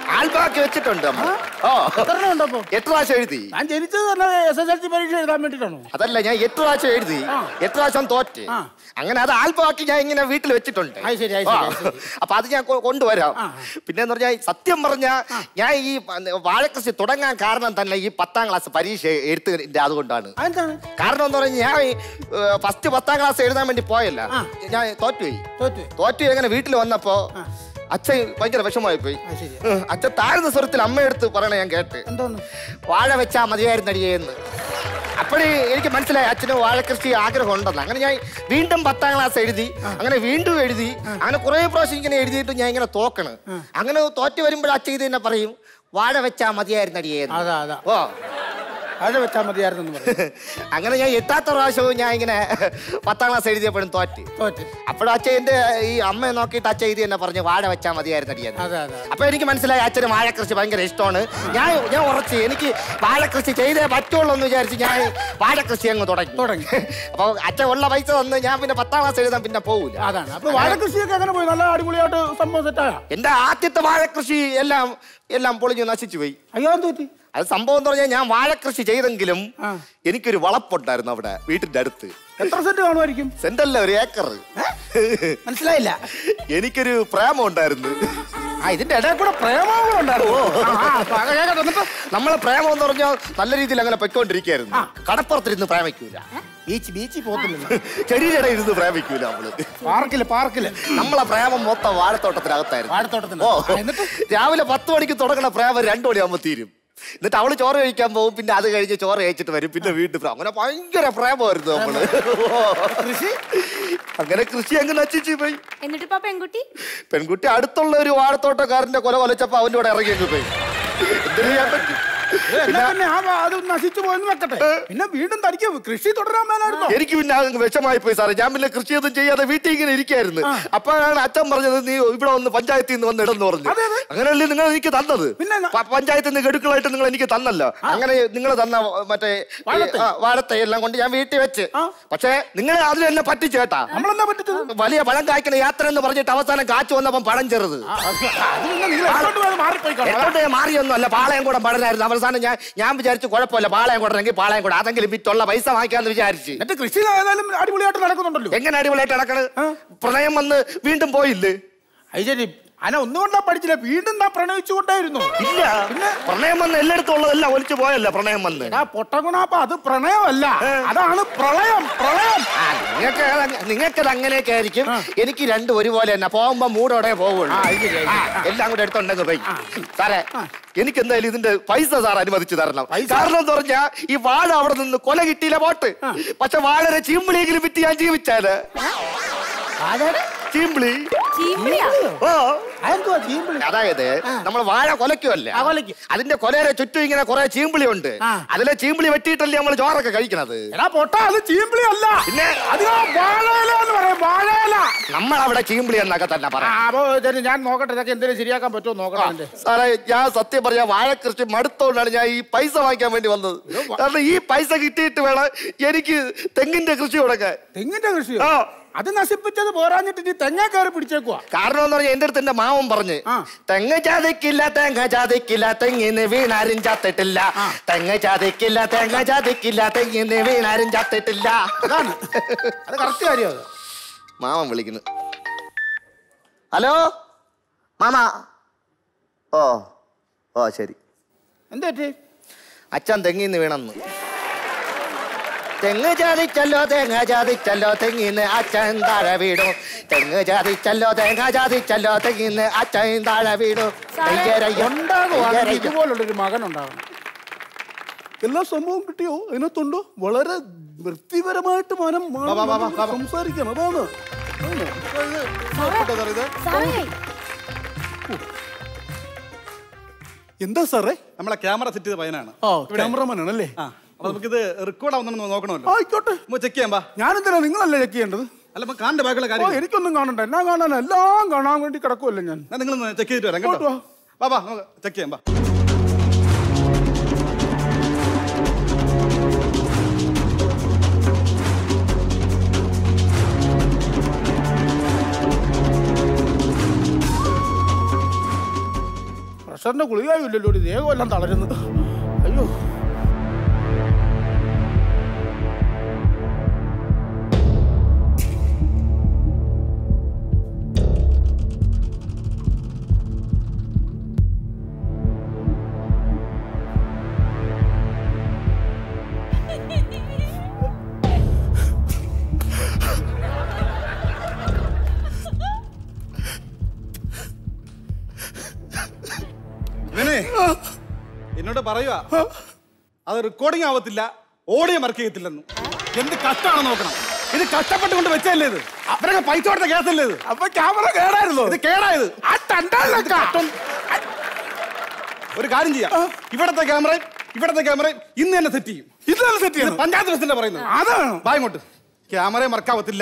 ആൽബാക്കി വെച്ചിട്ടുണ്ട് അമ്മ. ഓ 8 പ്രാവശ്യം എഴുതി.
ഞാൻ ജനിച്ചത് തന്നെ SSLC പരീക്ഷ എഴുതാൻ വേണ്ടിട്ടാണോ?
അതല്ല, ഞാൻ 8 പ്രാവശ്യം എഴുതി, 8 പ്രാവശ്യം തോറ്റ്. അങ്ങനെ അത് ആൽബമാക്കി ഞാൻ ഇങ്ങനെ വീട്ടിൽ വെച്ചിട്ടുണ്ട്. അപ്പൊ അത് ഞാൻ കൊണ്ടുവരാം. പിന്നെന്ന് പറഞ്ഞാൽ സത്യം പറഞ്ഞാ ഞാൻ ഈ വാഴക്കൃഷി തുടങ്ങാൻ കാരണം തന്നെ ഈ 10ാം ക്ലാസ് പരീക്ഷ എഴുത്തിന്റെ അതുകൊണ്ടാണ്. കാരണം എന്ന് പറഞ്ഞാൽ ഞാൻ ഫസ്റ്റ് 10ാം ക്ലാസ് എഴുതാൻ വേണ്ടി പോയല്ല, ഞാൻ തോറ്റു. എങ്ങനെ വീട്ടിൽ വന്നപ്പോ അച്ഛൻ ഭയങ്കര വിഷമായി പോയി. അച്ഛൻ താഴ്ന്ന സ്വരത്തിൽ അമ്മയെടുത്ത് പറയണ ഞാൻ കേട്ട്, വാഴ വെച്ചാ മതിയായിരുന്നു അടിയെന്ന്. അപ്പോഴേ എനിക്ക് മനസ്സിലായി അച്ഛന് വാഴക്കൃഷി ആഗ്രഹം ഉണ്ടെന്ന്. അങ്ങനെ ഞാൻ വീണ്ടും 10ാം ക്ലാസ് എഴുതി, അങ്ങനെ വീണ്ടും എഴുതി, അങ്ങനെ കുറെ പ്രാവശ്യം ഇങ്ങനെ എഴുതിയിട്ട് ഞാൻ ഇങ്ങനെ തോക്കണം. അങ്ങനെ തോറ്റു വരുമ്പോൾ അച്ഛൻ ഇത് തന്നെ പറയും, വാഴ വെച്ചാ മതിയായിരുന്നു അടിയെന്ന്. ഓ
അത് വെച്ചാൽ മതിയായിരുന്നു.
അങ്ങനെ ഞാൻ 8ാമത്തെ പ്രാവശ്യവും ഞാൻ ഇങ്ങനെ 10ാം ക്ലാസ് എഴുതിയപ്പോഴും തോറ്റ്. അപ്പോഴും അച്ഛൻ എന്റെ ഈ അമ്മയെ നോക്കിയിട്ട് അച്ഛൻ ഇത് തന്നെ പറഞ്ഞു, വാഴ വെച്ചാൽ മതിയായിരുന്നു അടിയെന്ന്. അപ്പൊ എനിക്ക് മനസ്സിലായി അച്ഛന് വാഴക്കൃഷി ഭയങ്കര ഇഷ്ടമാണ്. ഞാൻ ഉറച്ച് എനിക്ക് വാഴക്കൃഷി ചെയ്തേ പറ്റുള്ളൂ എന്ന് വിചാരിച്ച് ഞാൻ വാഴക്കൃഷി അങ്ങ് തുടങ്ങി. അപ്പൊ അച്ഛൻ ഉള്ള പൈസ തന്ന് ഞാൻ പിന്നെ 10ാം ക്ലാസ് എഴുതാൻ പിന്നെ പോകൂല.
അതാണ്. അപ്പൊ വാഴക്കൃഷിയൊക്കെ അങ്ങനെ പോയി നല്ല അടിപൊളിയായിട്ട് സംഭവം സെറ്റായ.
എന്റെ ആദ്യത്തെ വാഴക്കൃഷി എല്ലാം പൊളിഞ്ഞു നശിച്ചു പോയി.
അയ്യോ തോറ്റി.
അത് സംഭവം എന്ന് പറഞ്ഞാൽ ഞാൻ വാഴക്കൃഷി ചെയ്തെങ്കിലും എനിക്കൊരു വളപ്പുണ്ടായിരുന്നു അവിടെ വീട്ടിന്റെ അടുത്ത്.
എത്ര സെന്റ് കാണുമായിരിക്കും?
സെന്റല്ല, 1 ഏക്കർ.
മനസ്സിലായില്ല.
എനിക്കൊരു പ്രേമം ഉണ്ടായിരുന്നു.
ഇതിന്റെ ഇടയിൽ കൂടെ പ്രേമങ്ങളുണ്ടായിരുന്നു.
നമ്മളെ പ്രേമം എന്ന് പറഞ്ഞാൽ നല്ല രീതിയിൽ അങ്ങനെ പൊയ്ക്കൊണ്ടിരിക്കുകയായിരുന്നു. കടപ്പുറത്തിരുന്ന് പ്രേമിക്കൂല,
ബീച്ച് പോകത്തില്ല,
ചെടിയുടെ ഇരുന്ന് പ്രേമിക്കൂല നമ്മള്.
പാർക്കില്
നമ്മളെ പ്രേമം മൊത്തം വാഴത്തോട്ടത്തിനകത്തായിരുന്നു. ഓ, രാവിലെ 10 മണിക്ക് തുടങ്ങണ പ്രേമം 2 മണിയാകുമ്പോ തീരും. എന്നിട്ട് അവള് ചോറ് കഴിക്കാൻ പോകും, പിന്നെ അത് കഴിഞ്ഞ് ചോറ് കഴിച്ചിട്ട് വരും, പിന്നെ വീട്ടിൽ അങ്ങനെ ഭയങ്കര പ്രേമമായിരുന്നു നമ്മള്. അങ്ങനെ കൃഷി അങ്ങ് നശിച്ചു പോയി.
എന്നിട്ട്
പെൺകുട്ടി അടുത്തുള്ള ഒരു വാഴത്തോട്ടക്കാരന്റെ കൊലച്ചപ്പോ അവന്റെ കൂടെ ഇറങ്ങിയൊക്കെ പോയി. എന്തിനു ചെയ്യാൻ പറ്റും?
അത് നശിച്ചു പോയെന്ന് വെക്കട്ടെ, പിന്നെ വീണ്ടും തനിക്ക് കൃഷി തുടരാൻ മേലായിരുന്നു.
എനിക്ക് പിന്നെ വിഷമായി പോയി സാറേ. ഞാൻ പിന്നെ കൃഷിയൊന്നും ചെയ്യാതെ വീട്ടിൽ ഇങ്ങനെ ഇരിക്കായിരുന്നു. അപ്പോഴാണ് അച്ഛൻ പറഞ്ഞത്, നീ ഇവിടെ വന്ന് പഞ്ചായത്തിൽ നിന്ന് വന്ന് ഇടന്ന് പറഞ്ഞു. അങ്ങനെയല്ലേ നിങ്ങൾ എനിക്ക് തന്നത്? പഞ്ചായത്തിൽ നിന്ന് ഗഡുക്കളായിട്ട് നിങ്ങൾ എനിക്ക് തന്നല്ലോ. അങ്ങനെ നിങ്ങൾ തന്ന മറ്റേ വാഴത്തൈ എല്ലാം കൊണ്ട് ഞാൻ വീട്ടിൽ വെച്ച്. പക്ഷേ നിങ്ങൾ അതിലെന്നെ പറ്റിച്ചേട്ടാ. വലിയ പഴം കായ്ക്കണ യാത്ര എന്ന് പറഞ്ഞിട്ട് അവസാനം കാച്ചു വന്നപ്പം പഴം ചെറുത്. മാറിയൊന്നും അല്ല, പാളയം കൂടെ പഴനായിരുന്നു. അവസാനം ഞാൻ വിചാരിച്ചു കുഴപ്പമില്ല, പാളയം കൂടെങ്കിൽ പാളയം കൂടെ അതെങ്കിലും വിറ്റുള്ള പൈസ വാങ്ങിക്കാന്ന് വിചാരിച്ചു.
കൃഷി അടിപൊളിയായിട്ട് നടക്കുന്നുണ്ടല്ലോ.
എങ്ങനെ അടിപൊളിയായിട്ട് നടക്കണ്? പ്രളയം വന്ന് വീണ്ടും പോയില്ലേ?
ശരി, ഒന്നുകൊണ്ടാ പഠിച്ചില്ല, വീണ്ടും പ്രണയിച്ചുകൊണ്ടായിരുന്നു. ഇല്ല, പിന്നെ
പ്രണയം വന്ന് എല്ലായിടത്തും ഉള്ളതെല്ലാം ഒലിച്ചു പോയല്ല. പ്രണയം വന്ന്
പൊട്ടഗുണാപ്പ അത് പ്രണയമല്ല, അതാണ് പ്രളയം.
നിങ്ങൾക്കത് അങ്ങനെയൊക്കെ ആയിരിക്കും. എനിക്ക് രണ്ടും ഒരുപോലെ തന്നെ. പോകുമ്പോ മൂടോടെ പോവുള്ളൂ. എല്ലാം കൂടെ എടുത്തുണ്ടെങ്കിൽ പോയി. സാറേ, എനിക്ക് എന്തായാലും ഇതിന്റെ പൈസ സാർ അനുവദിച്ചു തരണം. കാരണം എന്ന് പറഞ്ഞാ ഈ വാഴ അവിടെ നിന്ന് കൊല കിട്ടിയില്ല പോട്ട്, പക്ഷെ വാഴരെ ചീമ്പിളിയെങ്കിലും വിറ്റ് ഞാൻ ജീവിച്ചാല്. ചീമ്പിളി? അതായത് നമ്മൾ വാഴ കൊലയ്ക്കുമല്ലേ, അതിന്റെ കൊലയുടെ ചുറ്റും ഇങ്ങനെ കുറെ ചീമ്പിളി ഉണ്ട്. അതിലെ ചീമ്പിളി വെട്ടിയിട്ടല്ലേ നമ്മൾ ചോറൊക്കെ കഴിക്കണത്.
പിന്നെ
നമ്മളവിടെ ചീമ്പിളി എന്നൊക്കെ തന്നെ പറയാം.
ഞാൻ നോക്കട്ടെ, ഇതൊക്കെ എന്തെങ്കിലും ശരിയാക്കാൻ പറ്റുമോ നോക്കണം.
സാറേ, ഞാൻ സത്യം പറയാ വാഴ കൃഷി മടുത്തോണ്ടാണ് ഞാൻ ഈ പൈസ വാങ്ങിക്കാൻ വേണ്ടി വന്നത്. കാരണം ഈ പൈസ കിട്ടിയിട്ട് വേണം എനിക്ക് തെങ്ങിന്റെ കൃഷി തുടങ്ങാൻ.
തെങ്ങിന്റെ കൃഷി അത് നശിപ്പിച്ചത് പോരാഞ്ഞിട്ട് നീ തെങ്ങ കയറി പിടിച്ചേക്കുവാ.
കാരണം എന്ന് പറഞ്ഞാൽ എന്റെ അടുത്ത് എന്റെ മാവൻ പറഞ്ഞ്, തെങ്ങ് ചാതിക്കില്ല തേങ്ങ ചാതിക്കില്ല തെങ്ങിന്ന് വീണാരും ചത്തിട്ടില്ല. തെങ്ങ് ചാതിക്കില്ല തേങ്ങ ചാതിക്കില്ല തെങ്ങിന്ന് വീണാരും ചത്തിട്ടില്ല.
അത് കറക്റ്റ് കാര്യം.
മാമൻ വിളിക്കുന്നു. Hello mama. ഓ ഓ ശരി.
എന്താ
അച്ഛൻ തെങ്ങിന്ന് വീണെന്ന്. തെങ്ങ് ചാതിച്ചല്ലോ തേങ്ങ ചാതിച്ചല്ലോ തെങ്ങിന്ന് അച്ഛൻ താഴെ വീടും. തെങ്ങ് ചാതിച്ചല്ലോ തേങ്ങ ചാതിച്ചല്ലോ തെങ്ങിന്ന് അച്ഛൻ താഴെ വീടും.
ഇതുപോലുള്ളൊരു മകൻ ഉണ്ടാവണം. എല്ലാ സംഭവം കിട്ടിയോ? അതിനകത്തുണ്ടോ? വളരെ വൃത്തിപരമായിട്ട് സംസാരിക്കണം. അതാണ് എന്താ സാറേ?
നമ്മളെ ക്യാമറ സെറ്റ് ചെയ്ത പയ്യനാണ്.
ക്യാമറമാനാണല്ലേ?
അപ്പൊ നമുക്കിത് റെക്കോർഡ് ആവുന്ന നോക്കണമല്ലോ.
ആയിക്കോട്ടെ,
ചെക്ക് ചെയ്യാം.
ഞാനെന്തിനാ? നിങ്ങളല്ലേ ചെക്ക് ചെയ്യേണ്ടത്.
അല്ല, കാണണ്ട ബാക്കിയുള്ള കാര്യം.
എനിക്കൊന്നും കാണണ്ട, എന്നാ കാണാൻ എല്ലാം കാണാൻ വേണ്ടി കിടക്കുമല്ലോ ഞാൻ.
നിങ്ങൾ ചെക്ക് ചെയ്തിട്ട് വരാം കേട്ടോ. ബാബാ, നമുക്ക് ചെക്ക് ചെയ്യാം.
പ്രഷറിന്റെ ഗുളികയില്ലല്ലോ, ദേഹം എല്ലാം തളരുന്നു. അയ്യോ.
എന്നോട് പറയുക അത് റെക്കോർഡിംഗ് ആവത്തില്ല, ഓഡിയോ വർക്ക് ചെയ്യത്തില്ലെന്ന്. എന്ത് കഷ്ടമാണെന്ന് നോക്കണം. ഇത് കഷ്ടപ്പെട്ടുകൊണ്ട് വെച്ചല്ലേ ഇത്. അവരൊക്കെ പൈസ കൊടുത്ത കേസല്ലേ ഇത്.
അപ്പൊ ക്യാമറ കേടായിരുന്നു.
ഇത് കേടായത്. ഒരു കാര്യം ചെയ്യാം, ഇവിടത്തെ ക്യാമറയും ഇന്ന് തന്നെ സെറ്റ് ചെയ്യും.
ഇന്നലെ സെറ്റ് ചെയ്യും.
പഞ്ചായത്ത് പ്രസിഡന്റ് പറയുന്നത് അതാണ്. ഇങ്ങോട്ട് ക്യാമറയും വർക്കാവത്തില്ല.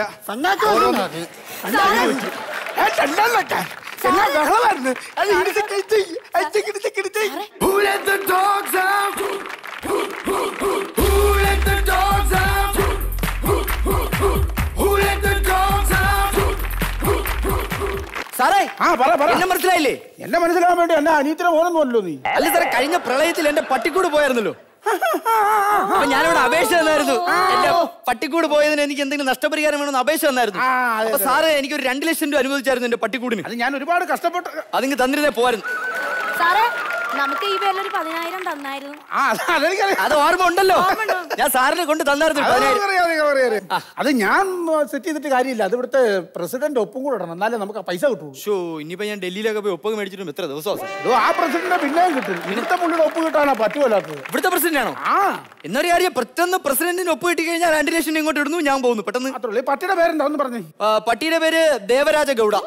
സാറേ എന്നെ മനസ്സിലായില്ലേ?
എന്നെ മനസ്സിലാവാൻ വേണ്ടി എന്നെ അനിയത്തിനെ പോകണമെന്നല്ലോ നീ.
അല്ല സാറേ, കഴിഞ്ഞ പ്രളയത്തിൽ എന്റെ പട്ടിക്കൂട് പോയായിരുന്നല്ലോ. അപ്പൊ ഞാനിവിടെ അപേക്ഷ തന്നായിരുന്നു. എന്റെ പട്ടിക്കൂട് പോയതിന് എനിക്ക് എന്തെങ്കിലും നഷ്ടപരിഹാരം വേണമെന്ന് അപേക്ഷ തന്നായിരുന്നു. അപ്പൊ സാറ് എനിക്ക് ഒരു 2 ലക്ഷം രൂപ അനുവദിച്ചായിരുന്നു എന്റെ പട്ടിക്കൂടിന്.
അത് ഞാൻ ഒരുപാട് കഷ്ടപ്പെട്ട്
അതിങ്ങ് തന്നിരുന്നേ പോവായിരുന്നു.
സാറേ നമുക്ക് ഈ പേരിലൊരു 10,000 തന്നായിരുന്നു.
അത് ഓർമ്മ ഉണ്ടല്ലോ, ഞാൻ സാറിനെ കൊണ്ട് തന്നായിരുന്നു.
അത് ഞാൻ സെറ്റ് ചെയ്തിട്ട് കാര്യമില്ല, അത് ഇവിടുത്തെ പ്രസിഡന്റ് ഒപ്പും കൂടെ ഇടണം, എന്നാലേ നമുക്ക് പൈസ കിട്ടുള്ളൂ.
ഇനിയിപ്പോ ഞാൻ ഡൽഹിയിലൊക്കെ പോയി ഒപ്പം മേടിച്ചിട്ടും എത്ര ദിവസം?
ആ പ്രസിഡന്റിനെ പിന്നെയും കിട്ടും. ഇവിടുത്തെ പുള്ളിയുടെ ഒപ്പ് കിട്ടാനാ പറ്റുമല്ലാത്തത്.
ഇവിടുത്തെ പ്രസിഡന്റ് ആണോ? എന്നൊരു കാര്യം, പെട്ടെന്ന് പ്രസിഡന്റിന് ഒപ്പ് കിട്ടി കഴിഞ്ഞാൽ 2 ലക്ഷം ഇങ്ങോട്ട് ഇടുന്നു, ഞാൻ പോകുന്നു പെട്ടെന്ന്.
പട്ടിയുടെ പേരെന്താ ഒന്ന് പറഞ്ഞു?
പട്ടിയുടെ പേര് ദേവരാജ ഗൗഡ.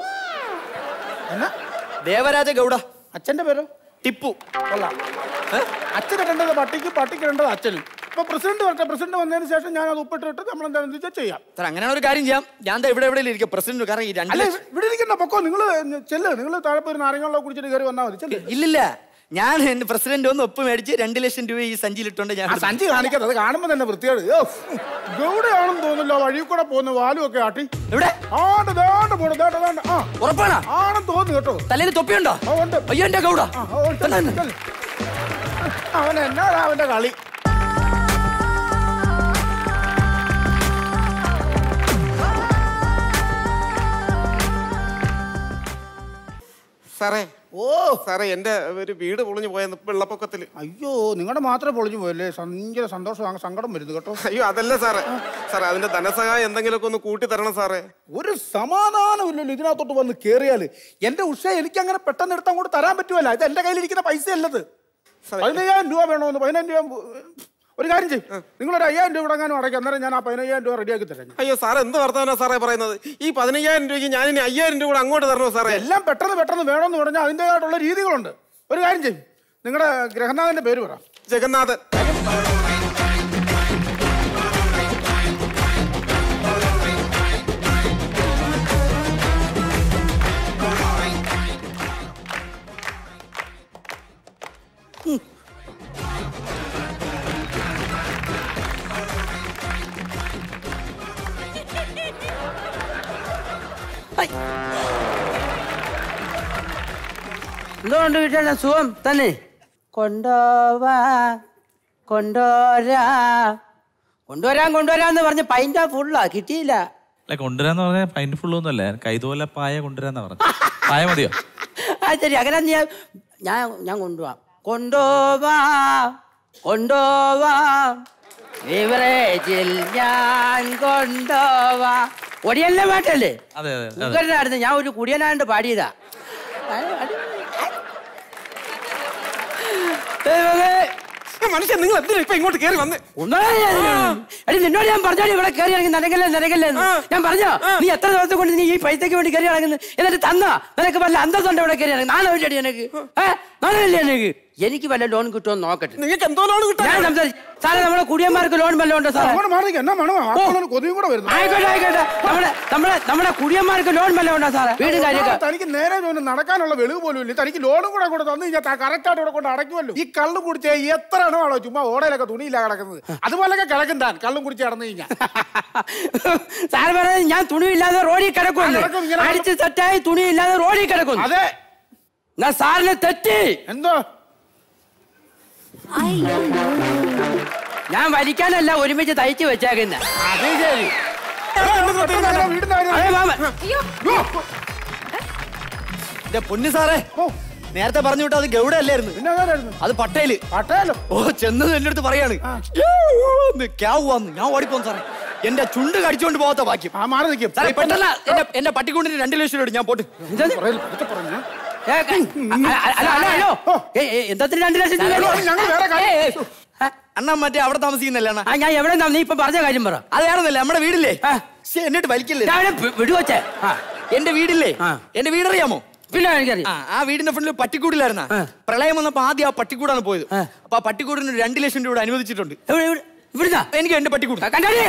ദേവരാജ ഗൗഡ.
അച്ഛന്റെ പേരോ?
ടിപ്പു.
അച്ഛൻ ഇടേണ്ടത് പട്ടിക്ക്, പട്ടിക്ക് ഇടേണ്ടത് അച്ഛനും. ഇപ്പൊ പ്രസിഡന്റ് വരട്ടെ, പ്രസിഡന്റ് വന്നതിന് ശേഷം ഞാൻ അത് ഒപ്പിട്ടിട്ട് നമ്മൾ എന്താണെന്ന് വെച്ചാൽ ചെയ്യാം.
അങ്ങനെയാണ് ഒരു കാര്യം ചെയ്യാം. ഞാൻ ഇവിടെ ഇരിക്കും പ്രസിഡന്റ്. കാരണം ഈ 2 ലക്ഷം
ഇവിടെ ഇരിക്കുന്ന പൊക്കോ, നിങ്ങൾ ചെല്ല്, നിങ്ങൾ താഴെ പോയി നാരങ്ങ കുടിച്ചിട്ട് കയറി വന്നാൽ മതി.
ഇല്ലില്ല, ഞാൻ എന്റെ പ്രസിഡന്റ് ഒന്ന് ഒപ്പ് മേടിച്ച് 2 ലക്ഷം രൂപ ഈ സഞ്ചിയിലിട്ടുണ്ട്. ഞാൻ
സഞ്ചി കാണിക്കാതെ, അത് കാണുമ്പോ തന്നെ വൃത്തിയാണ്. ഗൗഡയാണെന്ന് തോന്നുന്നില്ല, വഴി കൂടെ പോകുന്ന വാലും ഒക്കെ ആട്ടി.
ഇവിടെ
ഉറപ്പാണ് ആണെന്ന് തോന്നുന്നു കേട്ടോ.
തലയിൽ തൊപ്പിയുണ്ടോ? അയ്യോ എന്റെ ഗൗഡ,
അവൻ എന്നാണ് അവന്റെ കളി.
സാറേ സാറേ എന്റെ ഒരു വീട് പൊളിഞ്ഞു പോയ വെള്ളപ്പൊക്കത്തില്.
അയ്യോ നിങ്ങളുടെ മാത്രമേ പൊളിഞ്ഞു പോയല്ലേ? ഭയങ്കര സന്തോഷം, സങ്കടം വരുന്നു കേട്ടോ.
അയ്യോ അതല്ല സാറേ, സാറേ അതിന്റെ ധനസഹായം എന്തെങ്കിലുമൊക്കെ ഒന്ന് കൂട്ടി തരണം സാറേ.
ഒരു സമാധാനമില്ലല്ലോ ഇതിനകത്തോട്ട് വന്ന് കേറിയാല്. എന്റെ ഉഷ എനിക്ക് അങ്ങനെ പെട്ടെന്ന് എടുത്താൽ കൂടെ തരാൻ പറ്റുമല്ല. ഇത് എന്റെ കയ്യിലിരിക്കുന്ന പൈസ അല്ലത്. 15,000 രൂപ വേണമെന്ന്. 15,000 രൂപ. ഒരു കാര്യം ചെയ്യും, നിങ്ങളൊരു 5,000 രൂപ ഇടങ്ങാനും അടയ്ക്കും, അന്നേരം ഞാൻ ആ 15,000 രൂപ റെഡിയാക്കി തരാം.
അയ്യോ സാറേ എന്ത് വർത്തമാനാ സാറേ പറയുന്നത്? ഈ 15,000 രൂപയ്ക്ക് ഞാൻ ഇനി 5,000 രൂപ കൂടെ അങ്ങോട്ട് തരണോ സാറേ?
എല്ലാം പെട്ടെന്ന് വേണമെന്ന് പറഞ്ഞാൽ അതിൻ്റെതായിട്ടുള്ള രീതികളുണ്ട്. ഒരു കാര്യം ചെയ്യും, നിങ്ങളുടെ ഗ്രഹനാഥന്റെ പേര് പറ.
ജഗന്നാഥൻ.
എന്തുകൊണ്ട് വീട്ടിലെ സുഖം തന്നെ? കൊണ്ടുവരാന്ന് പറഞ്ഞ പൈൻ്റ് ഫുള്ളാ കിട്ടിയില്ല.
അല്ല കൊണ്ടുവരാന്ന് പറഞ്ഞ പൈൻ്റ് ഫുള്ളൊന്നും അല്ല, കൈതോല പായ കൊണ്ടുവരാന്നാ പറഞ്ഞു. പായ മതിയോ?
ആ ശരി, അങ്ങനെ ഞാൻ കൊണ്ടുപോവാം ബിവറേജിൽ ഞാൻ കൊണ്ടുപോവാ. ഒടിയല്ലേ പാട്ടല്ലേ?
അതെ
ഉഗ്രനായിരുന്നു. ഞാൻ ഒരു കുടിയനാണ്ട് പാടിയതാ.
മനുഷ്യൻ നിങ്ങൾ എന്തിനാ ഇപ്പൊ ഇങ്ങോട്ട് കയറി വന്ന്?
നിന്നോട് ഞാൻ പറഞ്ഞാൽ ഇവിടെ കയറി ഇറങ്ങി നരകല്ലേ ഞാൻ പറഞ്ഞോ? നീ എത്ര ദിവസം കൊണ്ട് നീ ഈ പൈസക്ക് വേണ്ടി കയറി ഇറങ്ങുന്നു? എന്നിട്ട് തന്നോ? നിനക്ക് വല്ല അന്തസ്സുണ്ട് ഇവിടെ കയറി ഇറങ്ങി? നാളെ എനിക്ക് നാളെ എനിക്ക് വല്ല ലോൺ കിട്ടുമെന്ന് നോക്കട്ടെ.
നിങ്ങൾക്ക് എന്തോ ലോൺ കിട്ടും?
ഞാൻ സംസാരിച്ചു സാറേ, നമ്മുടെ കുടിയന്മാർക്ക് ലോൺ വല്ല ഉണ്ടോ സാറേ? ആയിക്കോട്ടെ, നമ്മുടെ കുടിയന്മാർക്ക് ലോൺ വല്ല ഉണ്ടോ സാറേ? വീടും കാര്യമൊക്കെ
തനിക്ക് നേരെ നടക്കാനുള്ള വെളിവ് പോലും ഇല്ല. തനിക്ക് ലോണും കൂടെ തന്നു കഴിഞ്ഞാൽ കറക്റ്റായിട്ട് ഇവിടെ കൊണ്ട് അടയ്ക്കുമല്ലോ. ഈ കള്ളും കുടിച്ച് എത്ര എണ്ണമാണോ ചുമ്മാ ഓടയിലൊക്കെ തുണിയില്ല കിടക്കുന്നത്? അതുപോലൊക്കെ കിടക്കും താൻ കള്ളും കുടിച്ച് കിടന്നു കഴിഞ്ഞാൽ.
സാറ് പറയുന്നത് ഞാൻ തുണിയില്ലാതെ റോഡിൽ കിടക്കുന്നു, അടിച്ച് തെറ്റായി തുണിയില്ലാതെ റോഡിൽ കിടക്കുന്നു.
അതെ,
ഞാൻ സാറിന് തെറ്റി.
എന്തോ?
ഞാൻ വലിക്കാനല്ല ഒരുമിച്ച് തയ്ച്ചു വെച്ചേക്കുന്ന.
അത് ശരി.
പൊന്നു സാറേ, നേരത്തെ പറഞ്ഞു വിട്ടോ അത് ഗൗഡ അല്ലായിരുന്നു, അത് പട്ടേല്.
പട്ടേലോ?
ഓ, ചെന്നത് എന്റെ അടുത്ത് പറയാണ് ക്യാവുവാന്ന്. ഞാൻ ഓടിപ്പോന്നു സാറേ, എന്റെ ചുണ്ട് കടിച്ചോണ്ട് പോകാത്ത ബാക്കി. സാറേ പെട്ടെന്ന് എന്റെ പട്ടിക്കൂണ്ടിന് 2 ലക്ഷം രൂപ ഞാൻ പോട്ട്.
എന്താ 2 ലക്ഷം രൂപ?
അണ്ണാ മറ്റേ അവിടെ താമസിക്കുന്നല്ലേ അണ്ണാ?
ഞാൻ എവിടെ നീ ഇപ്പൊ പറഞ്ഞ കാര്യം പറ.
അത് വേണമെന്നല്ലേ, നമ്മുടെ വീടില്ലേ? എന്നിട്ട് വലിക്കില്ലേ
വിടുവച്ചേ.
എന്റെ വീടില്ലേ, എന്റെ വീടറിയാമോ?
പിന്നെ എനിക്കറിയാം.
ആ വീടിന്റെ ഫ്രണ്ടിൽ പട്ടിക്കൂടിലായിരുന്ന. പ്രളയം വന്നപ്പോ ആദ്യം ആ പട്ടിക്കൂടാണ് പോയത്. അപ്പൊ ആ പട്ടിക്കൂടിന് 2 ലക്ഷം രൂപ അനുവദിച്ചിട്ടുണ്ട്. എനിക്ക് എന്റെ പട്ടിക്കൂട്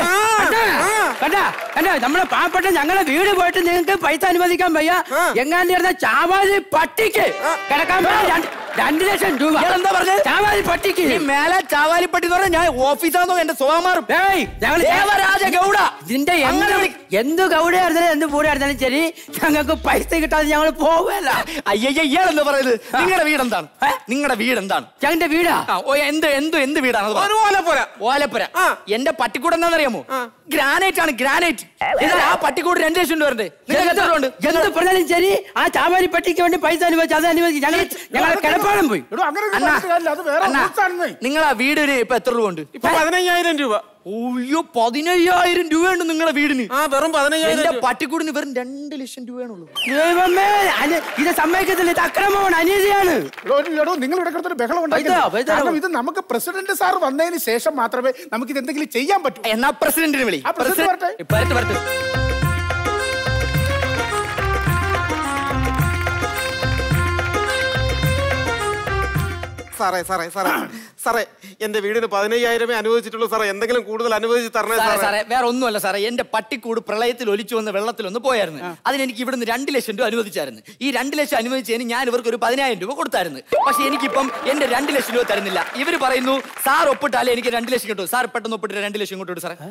നമ്മളെ പാവപ്പെട്ട ഞങ്ങളെ വീട് പോയിട്ട് നിങ്ങൾക്ക് പൈസ അനുവദിക്കാൻ വയ്യ. എങ്ങാണ്ടിരുന്ന ചാവാലി പട്ടിക്ക് കിടക്കാൻ 2 ലക്ഷം രൂപ.
എന്താ പറഞ്ഞത്?
ചാവാലി പട്ടിക്ക്.
മേലെ ചാവാലി പട്ടി എന്ന് പറഞ്ഞാൽ ഞാൻ ഓഫീസാന്നോ എന്റെ സ്വമാറും.
ഇതിന്റെ എന്ത് ഗൗഡയായിരുന്നാലും എന്ത് പൂടയായിരുന്നാലും ശരി, ഞങ്ങൾക്ക് പൈസ കിട്ടാതെ ഞങ്ങൾ പോവല്ല.
അയ്യയ്യ, ഇയാളെന്താ പറയുന്നത്? നിങ്ങളുടെ വീട് എന്താണ്? നിങ്ങളുടെ വീട് എന്താണ്?
ഞങ്ങളുടെ വീടാ.
എന്ത് വീടാണ്? ഓലപ്പുര. എന്റെ പട്ടിക്കൂട് എന്താണെന്നറിയാമോ? ഗ്രാനൈറ്റ് ആണ്, ഗ്രാനൈറ്റ്. ആ പട്ടിക്കൂട് 2 ലക്ഷം രൂപ വരണ്ടേ?
എന്ത് പറഞ്ഞാലും ശരി, ആ ചാവാലി പട്ടിക്ക് വേണ്ടി പൈസ അനുവദിച്ചു. അത് അനുവദിച്ചു. ഞങ്ങളെ കിടപ്പാടം പോയി.
നിങ്ങൾ ആ വീടിന് ഇപ്പൊ എത്ര രൂപ ഉണ്ട്?
15,000 രൂപ.
ഓയ്യോ, 15,000 രൂപയുണ്ട് നിങ്ങളുടെ വീടിന്.
വെറും 15,000.
എന്റെ പട്ടിക്കൂടിന് വെറും 2 ലക്ഷം രൂപയാണുള്ളൂ.
ഇത് സമ്മതിക്കത്തില്ല, ഇത് അക്രമമാണ്, അനീതിയാണ്.
നിങ്ങൾ ഇവിടെ കിടന്നൊരു ബഹളം ഉണ്ടാക്കി. ഇത് നമുക്ക് പ്രസിഡന്റ് സാർ വന്നതിന് ശേഷം മാത്രമേ നമുക്ക് ഇത് എന്തെങ്കിലും ചെയ്യാൻ പറ്റൂ.
എന്നാ പ്രസിഡന്റിനെ വിളി.
സാറേ സാറേ സാറേ സാറേ, എന്റെ വീടിന് 15,000 അനുവദിച്ചിട്ടുള്ളൂ സാറേ. എന്തെങ്കിലും കൂടുതൽ അനുവദിച്ച് തരണേ
സാറേ. വേറെ ഒന്നുമല്ല സാറേ, എന്റെ പട്ടിക്കൂട് പ്രളയത്തിൽ ഒലിച്ചു വന്ന വെള്ളത്തിലൊന്ന് പോയായിരുന്നു. അതിനെനിക്ക് ഇവിടുന്ന് 2 ലക്ഷം രൂപ അനുവദിച്ചായിരുന്നു. ഈ 2 ലക്ഷം അനുവദിച്ചതിന് ഞാൻ ഇവർക്ക് ഒരു 10,000 രൂപ കൊടുത്തായിരുന്നു. പക്ഷെ എനിക്കിപ്പം എന്റെ 2 ലക്ഷം രൂപ തരുന്നില്ല. ഇവര് പറയുന്നു സാർ ഒപ്പിട്ടാലേ എനിക്ക് 2 ലക്ഷം കിട്ടും. സാർ പെട്ടെന്ന് ഒപ്പിട്ട് 2 ലക്ഷം ഇങ്ങോട്ട് സാറേ.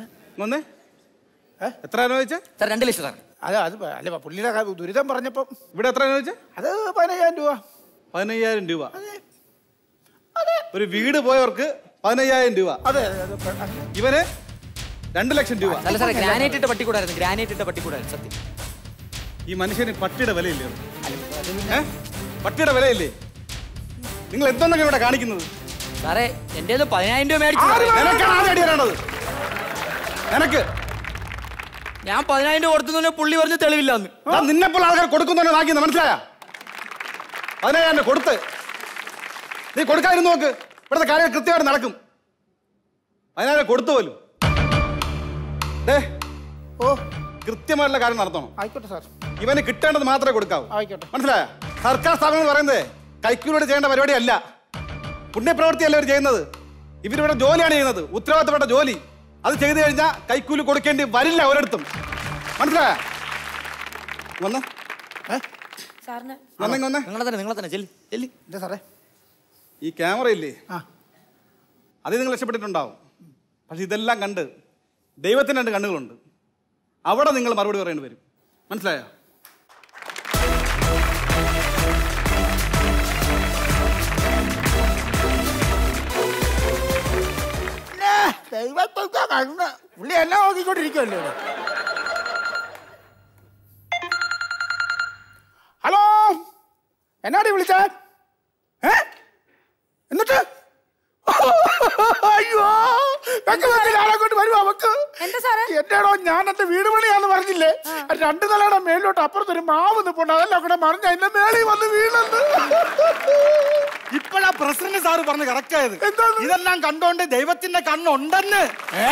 എത്ര അനുവദിച്ച?
സാർ 2 ലക്ഷം സാർ.
അല്ല പുള്ളിയുടെ ദുരിതം പറഞ്ഞപ്പോ
ഇവിടെ എത്ര അനുവദിച്ച?
അത് 15,000 രൂപ.
15,000 രൂപ. ഒരു വീട് പോയവർക്ക് 15,000 രൂപ. ഇവന് 2 ലക്ഷം രൂപ.
അല്ല സാറേ, ഗ്രാനൈറ്റ് ഇട്ട പട്ടിക്കൂടായിരുന്നു. ഗ്രാനൈറ്റ് ഇട്ട പട്ടിക്കൂടായിരുന്നു സത്യം.
ഈ മനുഷ്യന് പട്ടിയുടെ വിലയില്ലേ? പട്ടിയുടെ വിലയില്ലേ? നിങ്ങൾ എന്തൊക്കെ ഇവിടെ കാണിക്കുന്നത്?
സാറേ, എന്റെ 10,000 രൂപ മേടിച്ചു.
നിനക്ക്
ഞാൻ 10,000 രൂപ കൊടുത്തു, പുള്ളി പറഞ്ഞ് തെളിവില്ലാന്ന്.
നിന്നെപ്പോൾ ആൾക്കാർ കൊടുക്കുന്നുണ്ടോ നാക്കിന്ന് മനസ്സിലായ? 15,000 കൊടുത്ത് നീ കൊടുക്കാതിരുന്നു നോക്ക്, ഇവിടുത്തെ കാര്യങ്ങൾ കൃത്യമായിട്ട് നടക്കും. 15,000 കൊടുത്തു പോലും. കൃത്യമായിട്ടുള്ള കാര്യം നടത്തണം.
ആയിക്കോട്ടെ സാർ.
ഇവന് കിട്ടേണ്ടത് മാത്രമേ കൊടുക്കാവൂ.
ആയിക്കോട്ടെ.
മനസ്സിലായ? സർക്കാർ സ്ഥാപനം എന്ന് പറയുന്നത് കൈക്കൂലിയോട് ചെയ്യേണ്ട പരിപാടിയല്ല, പുണ്യപ്രവൃത്തിയല്ല ഇവർ ചെയ്യുന്നത്. ഇവരിവിടെ ജോലിയാണ് ചെയ്യുന്നത്, ഉത്തരവാദിത്തപ്പെട്ട ജോലി. അത് ചെയ്തു കഴിഞ്ഞാൽ കൈക്കൂലി കൊടുക്കേണ്ടി വരില്ല ഒരിടത്തും. മനസ്സിലായ? വന്ന്
സാറേ,
ഈ ക്യാമറ ഇല്ലേ, അത് നിങ്ങൾ രക്ഷപ്പെട്ടിട്ടുണ്ടാവും. പക്ഷെ ഇതെല്ലാം കണ്ട് ദൈവത്തിന് 2 കണ്ണുകളുണ്ട്. അവിടെ നിങ്ങൾ മറുപടി പറയേണ്ടി വരും. മനസ്സിലായോ?
ദൈവത്തെ കണ്ണ് പുള്ളി എല്ലാം നോക്കിക്കൊണ്ടിരിക്കുമല്ലോ. ഹലോ, എന്നാടി വിളിച്ചേ? എന്നിട്ട് അയ്യോ കൊണ്ട് വരുമോ അവക്ക്? എന്റെടോ, ഞാൻ എന്റെ വീട് പണിയാന്ന് പറഞ്ഞില്ലേ? 2 നിലയുടെ മേലോട്ട് അപ്പുറത്തൊരു മാവ് നിൽപ്പുണ്ട്, അതെല്ലാം കൂടെ മറിഞ്ഞ എന്റെ മേളിൽ വന്ന് വീണെന്ന്.
ഇപ്പോഴാ പ്രസിഡന്റ് സാറ് പറഞ്ഞ് കറക്റ്റ് ആയത്. ഇതെല്ലാം കണ്ടോണ്ട് ദൈവത്തിന്റെ കണ്ണുണ്ടെന്ന്.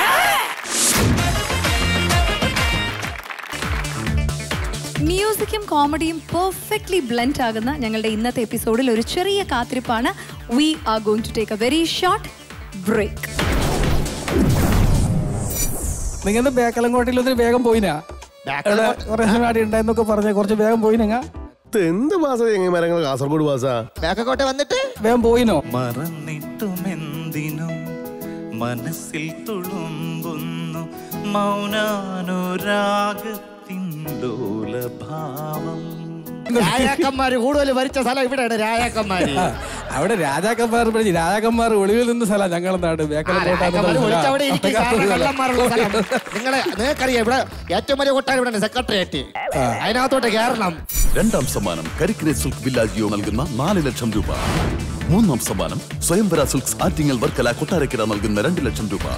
മ്യൂസിക്കും കോമഡിയും പെർഫെക്റ്റ്ലി ബ്ലെൻഡ് ആകുന്ന ഞങ്ങളുടെ ഇന്നത്തെ എപ്പിസോഡിൽ ഒരു ചെറിയ കാത്തിരിപ്പാണ്. We are going to take a very short break.
നിങ്ങളുടെ ബേക്കലങ്കോട്ടയിലൊന്ന് വേഗം പോയിനാ? റേഷനാടി ഉണ്ടായെന്നൊക്കെ പറഞ്ഞ കുറച്ച് വേഗം പോയിനങ്ങ.
എന്ത് മാസം മരങ്ങൾ കാസർഗോഡ് മാസാ ബേക്കോട്ടെ വന്നിട്ട് വേഗം പോയിനോ?
മറന്നിട്ടുമെന്തിനും മനസ്സിൽ തുളുമ്പുന്നു മൗനാനുരാഗത്തിൻ ലോലഭാവം.
രാജാക്കന്മാര് കൂടുതൽ ഭരിച്ച സ്ഥലം ഇവിടെയാണ്. രാജാക്കന്മാര്
അവിടെ രാജാക്കന്മാർ ഒളിവിൽ നിന്ന സ്ഥലം ഞങ്ങളുടെ നാട്.
നിങ്ങൾക്കറിയാം ഇവിടെ ഏറ്റവും വലിയ കൊട്ടാരം ഇവിടെ സെക്രട്ടേറിയറ്റ്, അതിനകത്തോട്ട് കയറണം.
2ാം സമ്മാനം കരിക്കിനെ സിൽക്ക് വില്ലാജിയോ നൽകുന്ന 4 ലക്ഷം രൂപ. 3ാം സമ്മാനം സ്വയംവര സിൽക്സ് ആറ്റിങ്ങൽ വർക്കല കൊട്ടാരക്കര നൽകുന്ന 2 ലക്ഷം രൂപ.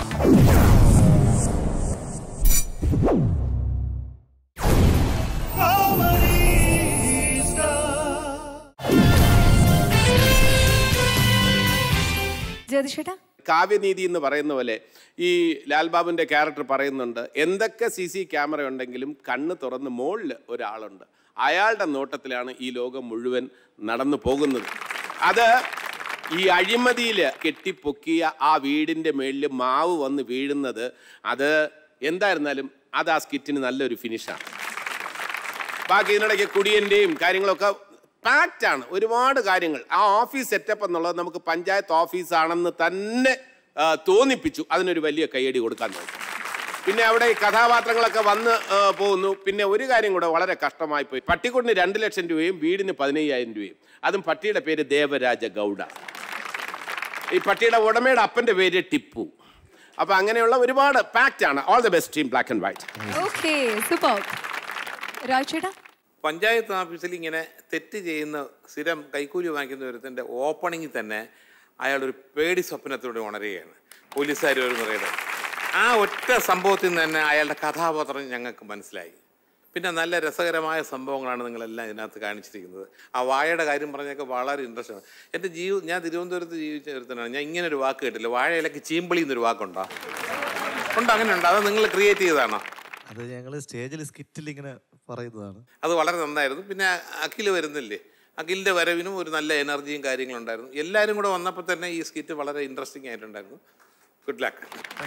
കാവ്യനീതി എന്ന് പറയുന്ന പോലെ ഈ ലാൽബാബുവിൻ്റെ ക്യാരക്ടർ പറയുന്നുണ്ട്, എന്തൊക്കെ CC ക്യാമറ ഉണ്ടെങ്കിലും കണ്ണ് തുറന്ന് മുകളിൽ ഒരാളുണ്ട്, അയാളുടെ നോട്ടത്തിലാണ് ഈ ലോകം മുഴുവൻ നടന്നു പോകുന്നത്. അത് ഈ അഴിമതിയിൽ കെട്ടിപ്പൊക്കിയ ആ വീടിൻ്റെ മേളിൽ മാവ് വന്ന് വീഴുന്നത്, അത് എന്തായിരുന്നാലും അത് ആ സ്കിറ്റിന് നല്ലൊരു ഫിനിഷാണ്. ബാക്കി ഇതിനിടയ്ക്ക് കുടിയൻ്റെയും കാര്യങ്ങളൊക്കെ പാക്റ്റാണ്, ഒരുപാട് കാര്യങ്ങൾ. ആ ഓഫീസ് സെറ്റപ്പ് എന്നുള്ളത് നമുക്ക് പഞ്ചായത്ത് ഓഫീസാണെന്ന് തന്നെ തോന്നിപ്പിച്ചു. അതിനൊരു വലിയ കയ്യടി കൊടുക്കാൻ തോന്നി. പിന്നെ അവിടെ ഈ കഥാപാത്രങ്ങളൊക്കെ വന്ന് പോകുന്നു. പിന്നെ ഒരു കാര്യം കൂടെ വളരെ കഷ്ടമായി പോയി. പട്ടിക്കൂടിന് 2 ലക്ഷം രൂപയും വീടിന് 15,000 രൂപയും. അതും പട്ടിയുടെ പേര് ദേവരാജ ഗൗഡ. ഈ പട്ടിയുടെ ഉടമയുടെ അപ്പൻ്റെ പേര് ടിപ്പു. അപ്പൊ അങ്ങനെയുള്ള ഒരുപാട് പാക്റ്റാണ്. All the best team black and white.
Okay, super. രാജേട്ടാ,
പഞ്ചായത്ത് ഓഫീസിൽ ഇങ്ങനെ തെറ്റ് ചെയ്യുന്ന സ്ഥിരം കൈക്കൂലി വാങ്ങിക്കുന്ന ഒരുത്തൻ്റെ ഓപ്പണിങ്ങിൽ തന്നെ അയാളൊരു പേടി സ്വപ്നത്തോടെ ഉണരുകയാണ്. പോലീസുകാർ ഒരു പറയുന്നത് ആ ഒറ്റ സംഭവത്തിൽ നിന്ന് തന്നെ അയാളുടെ കഥാപാത്രം ഞങ്ങൾക്ക് മനസ്സിലായി. പിന്നെ നല്ല രസകരമായ സംഭവങ്ങളാണ് നിങ്ങളെല്ലാം ഇതിനകത്ത് കാണിച്ചിരിക്കുന്നത്. ആ വാഴയുടെ കാര്യം പറഞ്ഞൊക്കെ വളരെ ഇൻട്രസ്റ്റാണ്. എൻ്റെ ഞാൻ തിരുവനന്തപുരത്ത് ജീവിച്ച ഒരുത്തനാണ്. ഞാൻ ഇങ്ങനെ ഒരു വാക്ക് കേട്ടില്ല. വാഴയിലൊക്കെ ചീമ്പളി എന്നൊരു വാക്കുണ്ടോ? ഉണ്ടോ? അങ്ങനെ ഉണ്ടോ? അത് നിങ്ങൾ ക്രിയേറ്റ് ചെയ്തതാണോ?
അത് ഞങ്ങൾ സ്റ്റേജിൽ സ്കിറ്റിൽ ഇങ്ങനെ പറയുന്നതാണ്.
അത് വളരെ നന്നായിരുന്നു. പിന്നെ അഖിൽ വരുന്നില്ലേ, അഖിലിൻ്റെ വരവിനും ഒരു നല്ല എനർജിയും കാര്യങ്ങളും ഉണ്ടായിരുന്നു. എല്ലാവരും കൂടെ വന്നപ്പോൾ തന്നെ ഈ സ്കിറ്റ് വളരെ ഇൻട്രസ്റ്റിംഗ് ആയിട്ടുണ്ടായിരുന്നു. Good luck.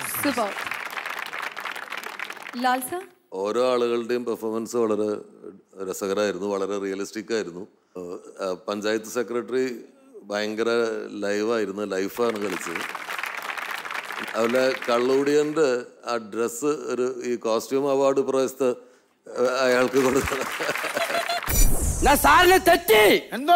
ഓരോ ആളുകളുടെയും പെർഫോമൻസ് വളരെ രസകരമായിരുന്നു, വളരെ റിയലിസ്റ്റിക് ആയിരുന്നു. പഞ്ചായത്ത് സെക്രട്ടറി ഭയങ്കര ലൈവായിരുന്നു, ലൈഫാണ് കളിച്ചത്. അതുപോലെ കള്ളുകുടിയൻ്റെ ആ ഡ്രസ്സ് ഒരു ഈ കോസ്റ്റ്യൂം അവാർഡ് പ്രദേശത്ത് അയാൾക്ക് കൊടുക്കണം.
എന്തോ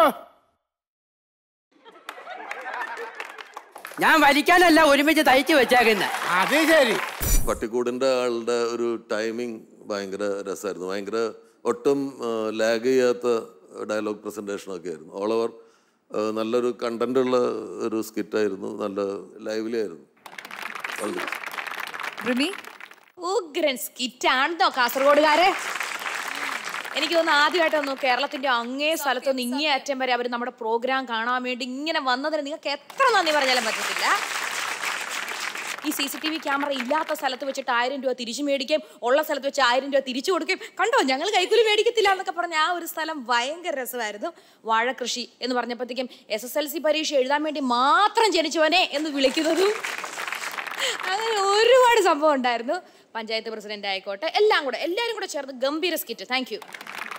ഞാൻ വലിക്കാനല്ല ഒരുമിച്ച് തയ്ച്ചു വെച്ചേക്കുന്നത്. അതേ ശരി.
പട്ടിക്കൂടിൻ്റെ ആളുടെ ഒരു ടൈമിങ് ഭയങ്കര രസമായിരുന്നു. ഭയങ്കര ഒട്ടും ലാഗ് ചെയ്യാത്ത ഡയലോഗ് പ്രസൻറ്റേഷനൊക്കെ ആയിരുന്നു. ഓൾ ഓവർ നല്ലൊരു കണ്ടന്റുള്ള ഒരു സ്കിറ്റായിരുന്നു. നല്ല ലൈവ്ലി ആയിരുന്നു.
ഉഗ്രൻ സ്കിറ്റാണെന്നോ കാസർഗോഡുകാരെ? എനിക്ക് തോന്നുന്നു ആദ്യമായിട്ടൊന്നു കേരളത്തിന്റെ അങ്ങേ സ്ഥലത്തൊന്ന് ഇങ്ങേ അറ്റം വരെ അവർ നമ്മുടെ പ്രോഗ്രാം കാണാൻ വേണ്ടി ഇങ്ങനെ വന്നതിന് നിങ്ങൾക്ക് എത്ര നന്ദി പറഞ്ഞാലും പറ്റത്തില്ല. ഈ CCTV ക്യാമറ ഇല്ലാത്ത സ്ഥലത്ത് വെച്ചിട്ട് 1000 രൂപ തിരിച്ചു മേടിക്കും, ഉള്ള സ്ഥലത്ത് വെച്ച് 1000 രൂപ തിരിച്ചു കൊടുക്കും. കണ്ടോ, ഞങ്ങൾ കൈക്കൂലി മേടിക്കത്തില്ല എന്നൊക്കെ പറഞ്ഞ ആ ഒരു സ്ഥലം ഭയങ്കര രസമായിരുന്നു. വാഴകൃഷി എന്ന് പറഞ്ഞപ്പോഴത്തേക്കും SSLC പരീക്ഷ എഴുതാൻ വേണ്ടി മാത്രം ജനിച്ചവനെ എന്ന് വിളിക്കുന്നതും അങ്ങനെ ഒരുപാട് സംഭവം ഉണ്ടായിരുന്നു. പഞ്ചായത്ത് പ്രസിഡന്റ് ആയിക്കോട്ടെ, എല്ലാവരും കൂടെ ചേർന്ന് ഗംഭീര സ്കിറ്റ്. Thank you.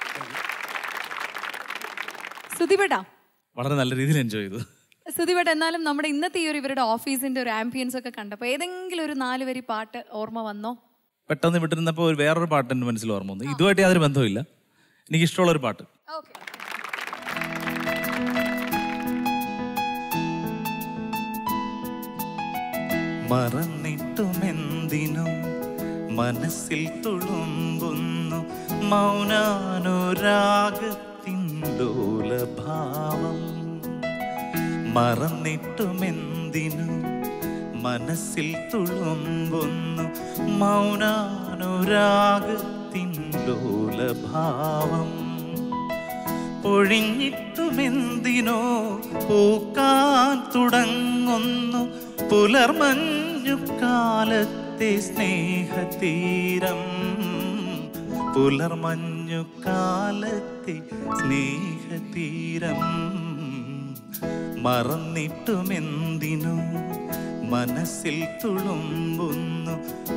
സുധിപേട്ടാ,
വളരെ നല്ല രീതിയിൽ എൻജോയ് ചെയ്തു.
സുധിപേട്ട, എന്നാലും നമ്മുടെ ഇന്നത്തെ ഈ ഒരു ഇവരുടെ ഓഫീസിന്റെ ഒരു ആംബിയൻസ് ഒക്കെ കണ്ടപ്പോൾ ഏതെങ്കിലും ഒരു 4 വരി പാട്ട് ഓർമ്മ വന്നോ?
പെട്ടെന്ന് വിട്ടിരുന്നപ്പോൾ വേറൊരു പാട്ട് എൻ്റെ മനസ്സിൽ ഓർമ്മ വന്നു. ഇതുമായിട്ട് യാതൊരു ബന്ധമില്ല, എനിക്കിഷ്ടമുള്ളൊരു പാട്ട്.
മറന്നിട്ടുമെന്തിനും മനസ്സിൽ തുളുമ്പുന്നു മൗനാനുരാഗത്തിൻഡോലഭാവം. മറന്നിട്ടുമെന്തിനും മനസ്സിൽ തുളുമ്പുന്നു മൗനാനുരാഗത്തിൻഡോലഭാവം. പൊഴിഞ്ഞിട്ടുമെന്തിനോ പൂക്കാൻ തുടങ്ങുന്നു പുലർമഞ്ഞു കാലത്തെ സ്നേഹതീരം. പുലർമഞ്ഞു കാലത്തെ സ്നേഹതീരം. മറന്നിട്ടുമെന്തിനു മനസ്സിൽ തുളുമ്പുന്നു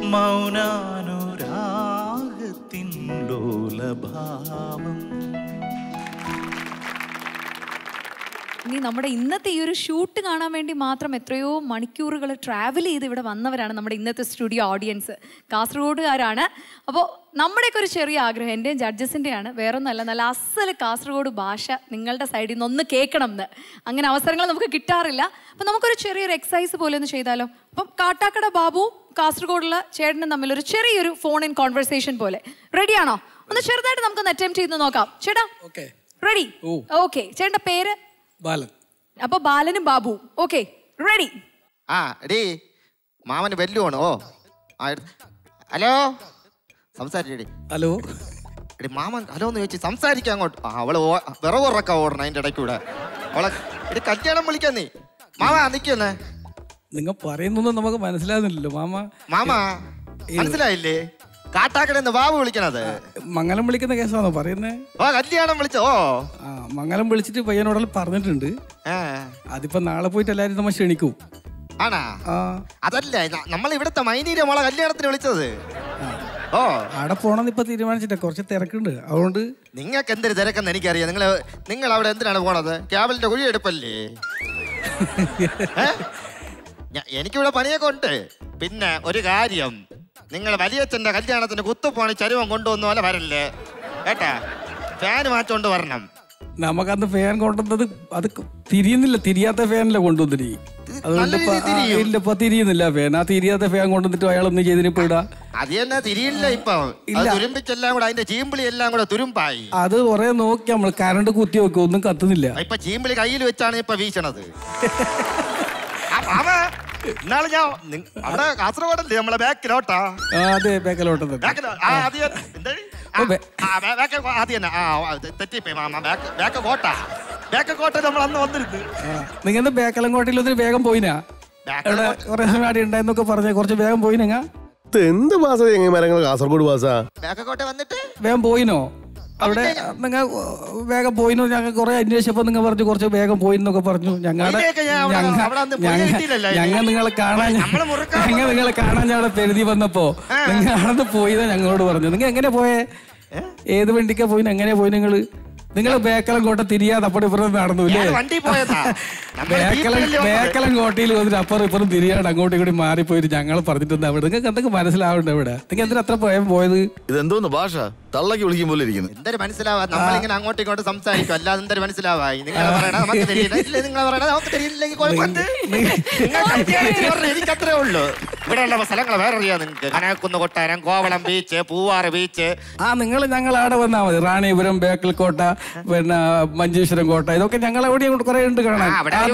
മൗനാനുരാഗത്തിൻ ലോലഭാവം.
ഇനി നമ്മുടെ ഇന്നത്തെ ഈ ഒരു ഷൂട്ട് കാണാൻ വേണ്ടി മാത്രം എത്രയോ മണിക്കൂറുകൾ ട്രാവൽ ചെയ്ത് ഇവിടെ വന്നവരാണ് നമ്മുടെ ഇന്നത്തെ സ്റ്റുഡിയോ ഓഡിയൻസ്. കാസർഗോഡുകാരാണ്. അപ്പോൾ നമ്മുടെയൊക്കെ ഒരു ചെറിയ ആഗ്രഹം, എൻ്റെയും ജഡ്ജസിൻ്റെയാണ്, വേറൊന്നല്ല, നല്ല അസല് കാസർഗോഡ് ഭാഷ നിങ്ങളുടെ സൈഡിൽ നിന്ന് ഒന്ന് കേൾക്കണം എന്ന്. അങ്ങനെ അവസരങ്ങൾ നമുക്ക് കിട്ടാറില്ല. അപ്പം നമുക്കൊരു ചെറിയൊരു എക്സസൈസ് പോലെ ഒന്ന് ചെയ്താലോ? അപ്പം കാട്ടാക്കട ബാബുവും കാസർഗോഡുള്ള ചേട്ടനും തമ്മിലൊരു ചെറിയൊരു ഫോൺ ഇൻ കോൺവെർസേഷൻ പോലെ. റെഡിയാണോ? ഒന്ന് ചെറുതായിട്ട് നമുക്കൊന്ന് അറ്റംപ്റ്റ് ചെയ്ത് നോക്കാം. ചേട്ടാ റെഡി? ഓക്കെ. ചേട്ടൻ്റെ പേര്?
ബാലൻ.
അപ്പൊ ബാലനും ബാബു. Okay, ready?
ആ എടീ മാമന് വെല്ലുവാണ്. ഓ ഹലോ സംസാരിച്ചേടി.
ഹലോ
എടി മാമൻ ഹലോ എന്ന് ചോദിച്ചു സംസാരിക്കാം അങ്ങോട്ട്. അവള് വിറകുറക്ക ഓടണം അതിന്റെ ഇടയ്ക്കൂടെ. അവളെ എടി കല്യാണം വിളിക്കാൻ നീ മാമ നിക്കുന്നേ.
നിങ്ങൾ പറയുന്നൊന്നും നമുക്ക് മനസ്സിലാകുന്നില്ലല്ലോ മാമ.
മാമ മനസ്സിലായില്ലേ? കാട്ടാക്കടന്ന് ബാബു വിളിക്കണത്.
മംഗലം വിളിക്കുന്ന കേസാണോ പറയുന്നേ?
ഓ കല്യാണം വിളിച്ചോ?
ആ മംഗലം വിളിച്ചിട്ട് പയ്യനോടെല്ലാം പറഞ്ഞിട്ടുണ്ട്. അതിപ്പോ നാളെ പോയിട്ട് എല്ലാരും നമ്മൾ ക്ഷണിക്കും.
ആണാ? അതല്ല നമ്മൾ ഇവിടുത്തെ മൈനീരെ മോളെ കല്യാണത്തിന് വിളിച്ചത്. ഓ
അവിടെ പോണെന്ന് ഇപ്പൊ തീരുമാനിച്ചിട്ടേ, കുറച്ച് തിരക്കുണ്ട് അതുകൊണ്ട്.
നിങ്ങൾക്ക് എന്തൊരു തിരക്കെന്ന് എനിക്കറിയാം. നിങ്ങൾ അവിടെ എന്തിനാണ് പോണത്? ക്യാബിലിന്റെ കുഴി എടുപ്പല്ലേ? എനിക്കിവിടെ പണിയൊക്കെ ഉണ്ട്. പിന്നെ ഒരു കാര്യം, നിങ്ങൾ വലിയച്ഛന്റെ കല്യാണത്തിന് കുത്തുപോണി ചരുവം കൊണ്ടുവന്ന പോലെ വരല്ലേ കേട്ടാ. ഫാൻ മാറ്റോണ്ട് വരണം.
നമുക്കന്ന് ഫാൻ കൊണ്ടുവന്നത് അത് തിരിയുന്നില്ല, തിരിയാത്ത ഫാനല്ല കൊണ്ടുവന്നിട്ട്. അതുകൊണ്ട് ഇല്ലപ്പോ തിരിയുന്നില്ല ഫാൻ. ആ തിരിയാത്ത ഫാൻ കൊണ്ടുവന്നിട്ട് അയാളൊന്നും ചെയ്തിനിപ്പോ ഇടാ.
അത് തന്നെ തിരിയില്ല ഇപ്പൊ. തുരുമ്പിച്ചെല്ലാം കൂടെ അതിന്റെ ചീമ്പിളി എല്ലാം കൂടെ തുരുമ്പായി.
അത് കുറെ നോക്കി നമ്മൾ കറണ്ട് കുത്തി വെക്കും, ഒന്നും കത്തുന്നില്ല.
ഇപ്പൊ ചീമ്പിളി കയ്യിൽ വെച്ചാണ് ഇപ്പൊ വീശണത്. ഇന്നാള് ഞാൻ അവിടെ കാസർഗോഡല്ലേ നമ്മളെ ബാക്കിലോട്ടാ.
അതെ ബാക്കിലോട്ട്
തെറ്റിപ്പോയി മാമ. ബാക്ക് കോട്ട നമ്മൾ അന്ന് വന്നിരുന്നു.
നിങ്ങൾ ബേക്കലങ്കോട്ടയിൽ ഒന്നിന് വേഗം പോയിനാ? ഇവിടെ കുറെ സമയം ഉണ്ടായെന്നൊക്കെ പറഞ്ഞ കുറച്ച് വേഗം പോയിനങ്ങ.
എന്ത് മാസം മരങ്ങൾ കാസർഗോഡ് ഭാഷ
ബാക്കോട്ടെ വന്നിട്ട്
വേഗം പോയിനോ? അവിടെ നിങ്ങൾ വേഗം പോയിനോ? ഞങ്ങൾ കുറെ അന്വേഷിച്ചപ്പോ നിങ്ങൾ പറഞ്ഞു കുറച്ച് വേഗം പോയിന്നൊക്കെ പറഞ്ഞു. ഞങ്ങൾ നിങ്ങളെ കാണാൻ ഞങ്ങളെ പെരുതി വന്നപ്പോ നിങ്ങൾ അവിടെ പോയിന്നാ ഞങ്ങളോട് പറഞ്ഞു. നിങ്ങൾ എങ്ങനെ പോയേ? ഏത് വണ്ടിക്കാ പോയിന്? എങ്ങനെയാ പോയി നിങ്ങള്? നിങ്ങൾ ബേക്കലം കോട്ട തിരിയാതെ അപ്പുറം ഇപ്പുറം നടന്നുല്ലേ? ബേക്കലം കോട്ടയിൽ വന്നിട്ട് അപ്പുറം ഇപ്പുറം തിരിയാണ്ട് അങ്ങോട്ടും ഇങ്ങോട്ടും മാറിപ്പോയിട്ട് ഞങ്ങൾ പറഞ്ഞിട്ടുണ്ട്. അവിടെ നിങ്ങൾക്ക് എന്തൊക്കെ മനസ്സിലാവുന്നുണ്ട്? അവിടെ നിങ്ങൾ എന്തിനാ അത്ര പോയത്?
ഇതെന്തോന്ന് ഭാഷ തള്ളക്കി വിളിക്കും പോലെ ഇരിക്കുന്നു.
എന്തൊരു മനസ്സിലാവാ? നമ്മളിങ്ങനെ അങ്ങോട്ടും ഇങ്ങോട്ടും സംസാരിക്കും, അല്ലാതെ എന്തൊരു മനസ്സിലാവായി? നിങ്ങൾ പറയണ നമുക്ക് തെരിയില്ല, നിങ്ങൾ പറയണ നമുക്ക് തെരിയില്ലെങ്കിൽ എനിക്കത്രേ ഉള്ളൂ. ഇവിടെയുള്ള സ്ഥലങ്ങൾ വേറെ അറിയാം നിങ്ങൾക്ക്. കനകുന്ന് കൊട്ടാരം, കോവളം ബീച്ച്, പൂവാറ് ബീച്ച്.
നിങ്ങൾ ഞങ്ങൾ അവിടെ വന്നാൽ മതി. റാണിപുരം, ബേക്കൽ കോട്ട, പിന്നെ മഞ്ചേശ്വരം കോട്ട, ഇതൊക്കെ ഞങ്ങൾ എവിടെ കുറെ ഉണ്ട് കാണാൻ.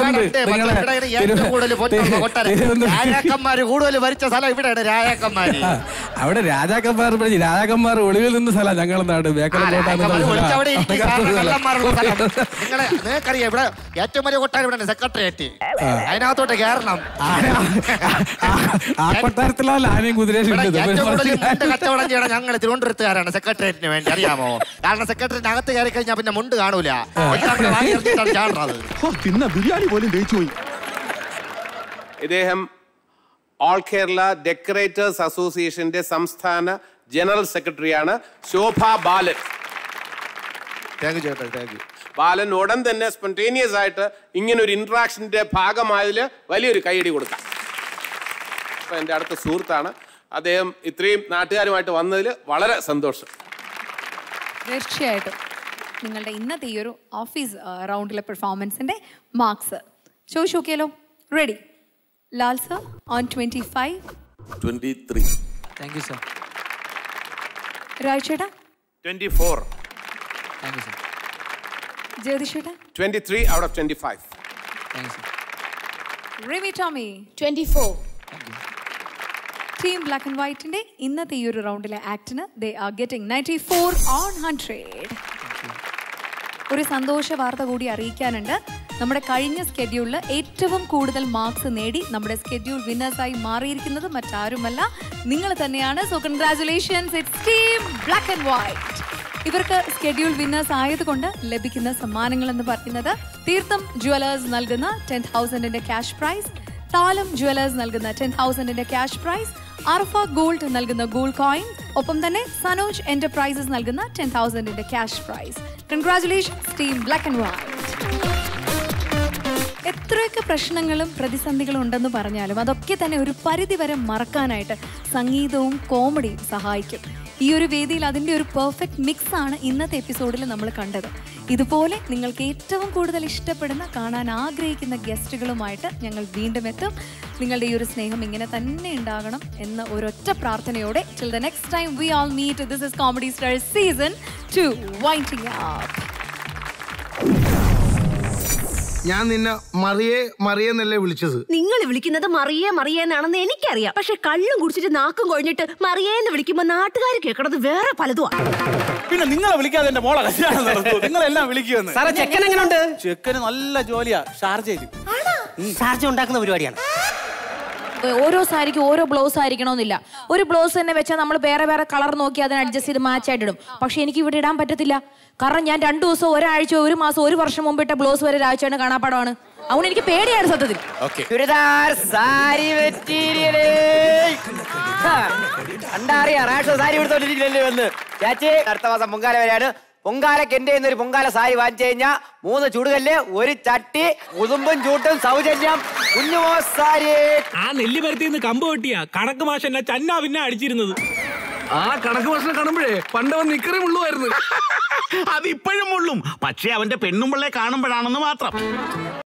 രാജാക്കന്മാര് കൂടുതൽ ഭരിച്ച സ്ഥലം ഇവിടെയാണ്. രാജാക്കന്മാര്
അവിടെ രാജാക്കന്മാർ ഒളിവിൽ നിന്ന സ്ഥലം ഞങ്ങളുടെ നാട് ബേക്കൽ കോട്ട.
നിങ്ങൾക്കറിയാം ഇവിടെ ഏറ്റവും വലിയ കൊട്ടാരം ഇവിടെ സെക്രട്ടേറിയറ്റ്. അതിനകത്തോട്ട് കയറണം.
ആ കൊട്ടാരത്തിലല്ല ആനയും കുതിരയും
കച്ചവടം ചെയ്യണം. ഞങ്ങൾ തിരുവനന്തപുരത്തുകാരാണ് സെക്രട്ടേറിയറ്റിന് വേണ്ടി, അറിയാമോ? കാരണം സെക്രട്ടറിന് അകത്ത് കയറി കഴിഞ്ഞാൽ പിന്നെ മുണ്ട് കാണൂല.
പിന്നെ ബിരിയാണി പോലും ജയിച്ചു പോയി.
ഇദ്ദേഹം ഓൾ കേരള ഡെക്കറേറ്റേഴ്സ് അസോസിയേഷന്റെ സംസ്ഥാന ജനറൽ സെക്രട്ടറിയാണ് ശോഭ ബാലൻ. ബാലൻ ഉടൻ തന്നെ സ്പോണ്ടേനിയസ് ആയിട്ട് ഇങ്ങനൊരു ഇന്ററാക്ഷന്റെ ഭാഗമായതിൽ വലിയൊരു കൈയടി കൊടുക്കാം. അപ്പൊ എൻ്റെ അടുത്ത സുഹൃത്താണ് അദ്ദേഹം. ഇത്രയും നാട്ടുകാരുമായിട്ട് വന്നതിൽ വളരെ സന്തോഷം.
തീർച്ചയായിട്ടും നിങ്ങളുടെ ഇന്നത്തെ ഈ ഒരു ഓഫീസ് റൗണ്ടിലെ പെർഫോമൻസിന്റെ മാർക്സ് ചോദിച്ചു നോക്കിയാലോ? Ready? Lal sir on 25.
23.
Thank you sir.
Raj ചേട്ടാ?
24.
Thank you sir.
ജഗദീഷ് ചേട്ടാ?
23 out of 25.
Thank you sir.
Rimi Tomy?
24.
Team black and വൈറ്റിന്റെ ഇന്നത്തെ ഈ ഒരു റൗണ്ടിലെ ആക്ടിന് ദേ ആർ ഗെറ്റിംഗ് 94 on 100. ഒരു സന്തോഷ വാർത്ത കൂടി അറിയിക്കാനുണ്ട്. നമ്മുടെ കഴിഞ്ഞ സ്കെഡ്യൂളിൽ ഏറ്റവും കൂടുതൽ മാർക്സ് നേടി നമ്മുടെ സ്കെഡ്യൂൾ വിന്നേഴ്സായി മാറിയിരിക്കുന്നത് മറ്റാരുമല്ല, നിങ്ങൾ തന്നെയാണ്. So congratulations, it's team black and white. ഇവർക്ക് സ്കെഡ്യൂൾ വിന്നേഴ്സ് ആയതുകൊണ്ട് ലഭിക്കുന്ന സമ്മാനങ്ങൾ എന്ന് പറയുന്നത് തീർത്ഥം ജുവലേഴ്സ് നൽകുന്ന 10,000 ക്യാഷ് പ്രൈസ്, താലം ജുവലേഴ്സ് നൽകുന്ന 10,000 ക്യാഷ് പ്രൈസ്, അർഫ ഗോൾഡ് നൽകുന്ന ഗോൾഡ് കോയിൻ, ഒപ്പം തന്നെ സനോജ് എന്റർപ്രൈസസ് നൽകുന്ന 10,000 cash prize. Congratulations team black and white. എത്രയൊക്കെ പ്രശ്നങ്ങളും പ്രതിസന്ധികളും ഉണ്ടെന്ന് പറഞ്ഞാലും അതൊക്കെ തന്നെ ഒരു പരിധിവരെ മറക്കാനായിട്ട് സംഗീതവും കോമഡിയും സഹായിക്കും. ഈ ഒരു വേദിയിൽ അതിൻ്റെ ഒരു പെർഫെക്റ്റ് മിക്സ് ആണ് ഇന്നത്തെ എപ്പിസോഡിൽ നമ്മൾ കണ്ടത്. ഇതുപോലെ നിങ്ങൾക്ക് ഏറ്റവും കൂടുതൽ ഇഷ്ടപ്പെടുന്ന കാണാൻ ആഗ്രഹിക്കുന്ന ഗസ്റ്റുകളുമായിട്ട് ഞങ്ങൾ വീണ്ടും എത്തും. നിങ്ങളുടെ ഈ ഒരു സ്നേഹം ഇങ്ങനെ തന്നെ ഉണ്ടാകണം എന്ന ഒരൊറ്റ പ്രാർത്ഥനയോടെ till the next time we all meet. This is Comedy Stars Season 2 winding up.
ഞാൻ നിന്നെ മറിയെന്നല്ലേ വിളിച്ചത്?
നിങ്ങൾ വിളിക്കുന്നത് മറിയെന്നാണെന്ന് എനിക്കറിയാം. പക്ഷെ കള്ളും കുടിച്ചിട്ട് നാക്കും കൊഴിഞ്ഞിട്ട് മറിയെന്ന് വിളിക്കുമ്പോ നാട്ടുകാർ കേൾക്കണത് വേറെ പലതുമാണ്.
പിന്നെ നിങ്ങളെ വിളിക്കാതെ എന്റെ മോളെ കല്യാണം നടത്തുമോ? നിങ്ങളെല്ലാം വിളിക്കുമെന്ന്.
സാറേ ചെക്കൻ എങ്ങനെയുണ്ട്?
ചെക്കന് നല്ല ജോലിയാ, ഷാർജയിൽ.
ഷാർജ ഉണ്ടാക്കുന്ന പരിപാടിയാണ്.
ഓരോ സാരിക്കും ഓരോ ബ്ലൗസ് ആയിരിക്കണമെന്നില്ല. ഒരു ബ്ലൗസ് തന്നെ വെച്ചാൽ നമ്മൾ വേറെ വേറെ കളർ നോക്കി അതിന് അഡ്ജസ്റ്റ് ചെയ്ത് മാച്ച് ആയിട്ട് ഇടും. പക്ഷെ എനിക്ക് ഇവിടെ ഇടാൻ പറ്റത്തില്ല. കാരണം ഞാൻ 2 ദിവസം, ഒരാഴ്ച, 1 മാസം, 1 വർഷം മുമ്പ് ഇട്ട ബ്ലൗസ് വരെ രാഴ്ചയാണ് കാണാപ്പാടമാണ്. അതുകൊണ്ട് എനിക്ക് പേടിയാണ് സത്യത്തിൽ.
ചുരിദാർ സാരി മെറ്റീരിയൽ കണ്ടറിയാം. റാഷോ സാരി എടുത്തോണ്ടിരിക്കില്ലല്ലേ വന്ന്. ചാച്ചി അടുത്ത മാസം പൊങ്കാല വരെയാണ്. പൊങ്കാലക്ക് എന്റെ ഒരു പൊങ്കാല സാരി വാങ്ങിച്ചു കഴിഞ്ഞാൽ 3 ചുടുകല്ല്, 1 ചട്ടി, ഉതുമ്പും ചൂട്ടും സൗജന്യം. കുഞ്ഞുമോ സാരി.
ആ നെല്ലിപ്പരത്തിന്ന് കമ്പ് വെട്ടിയാ കണക്ക് മാഷ എന്നെ ചന്ന പിന്നെ അടിച്ചിരുന്നത്.
ആ കണക്ക് മാഷിനെ കാണുമ്പോഴേ പണ്ടവൻ നിക്കറി മുള്ളുമായിരുന്നു.
അത് ഇപ്പോഴും മുള്ളും. പക്ഷെ അവന്റെ പെണ്ണും പിള്ളെ കാണുമ്പോഴാണെന്ന് മാത്രം.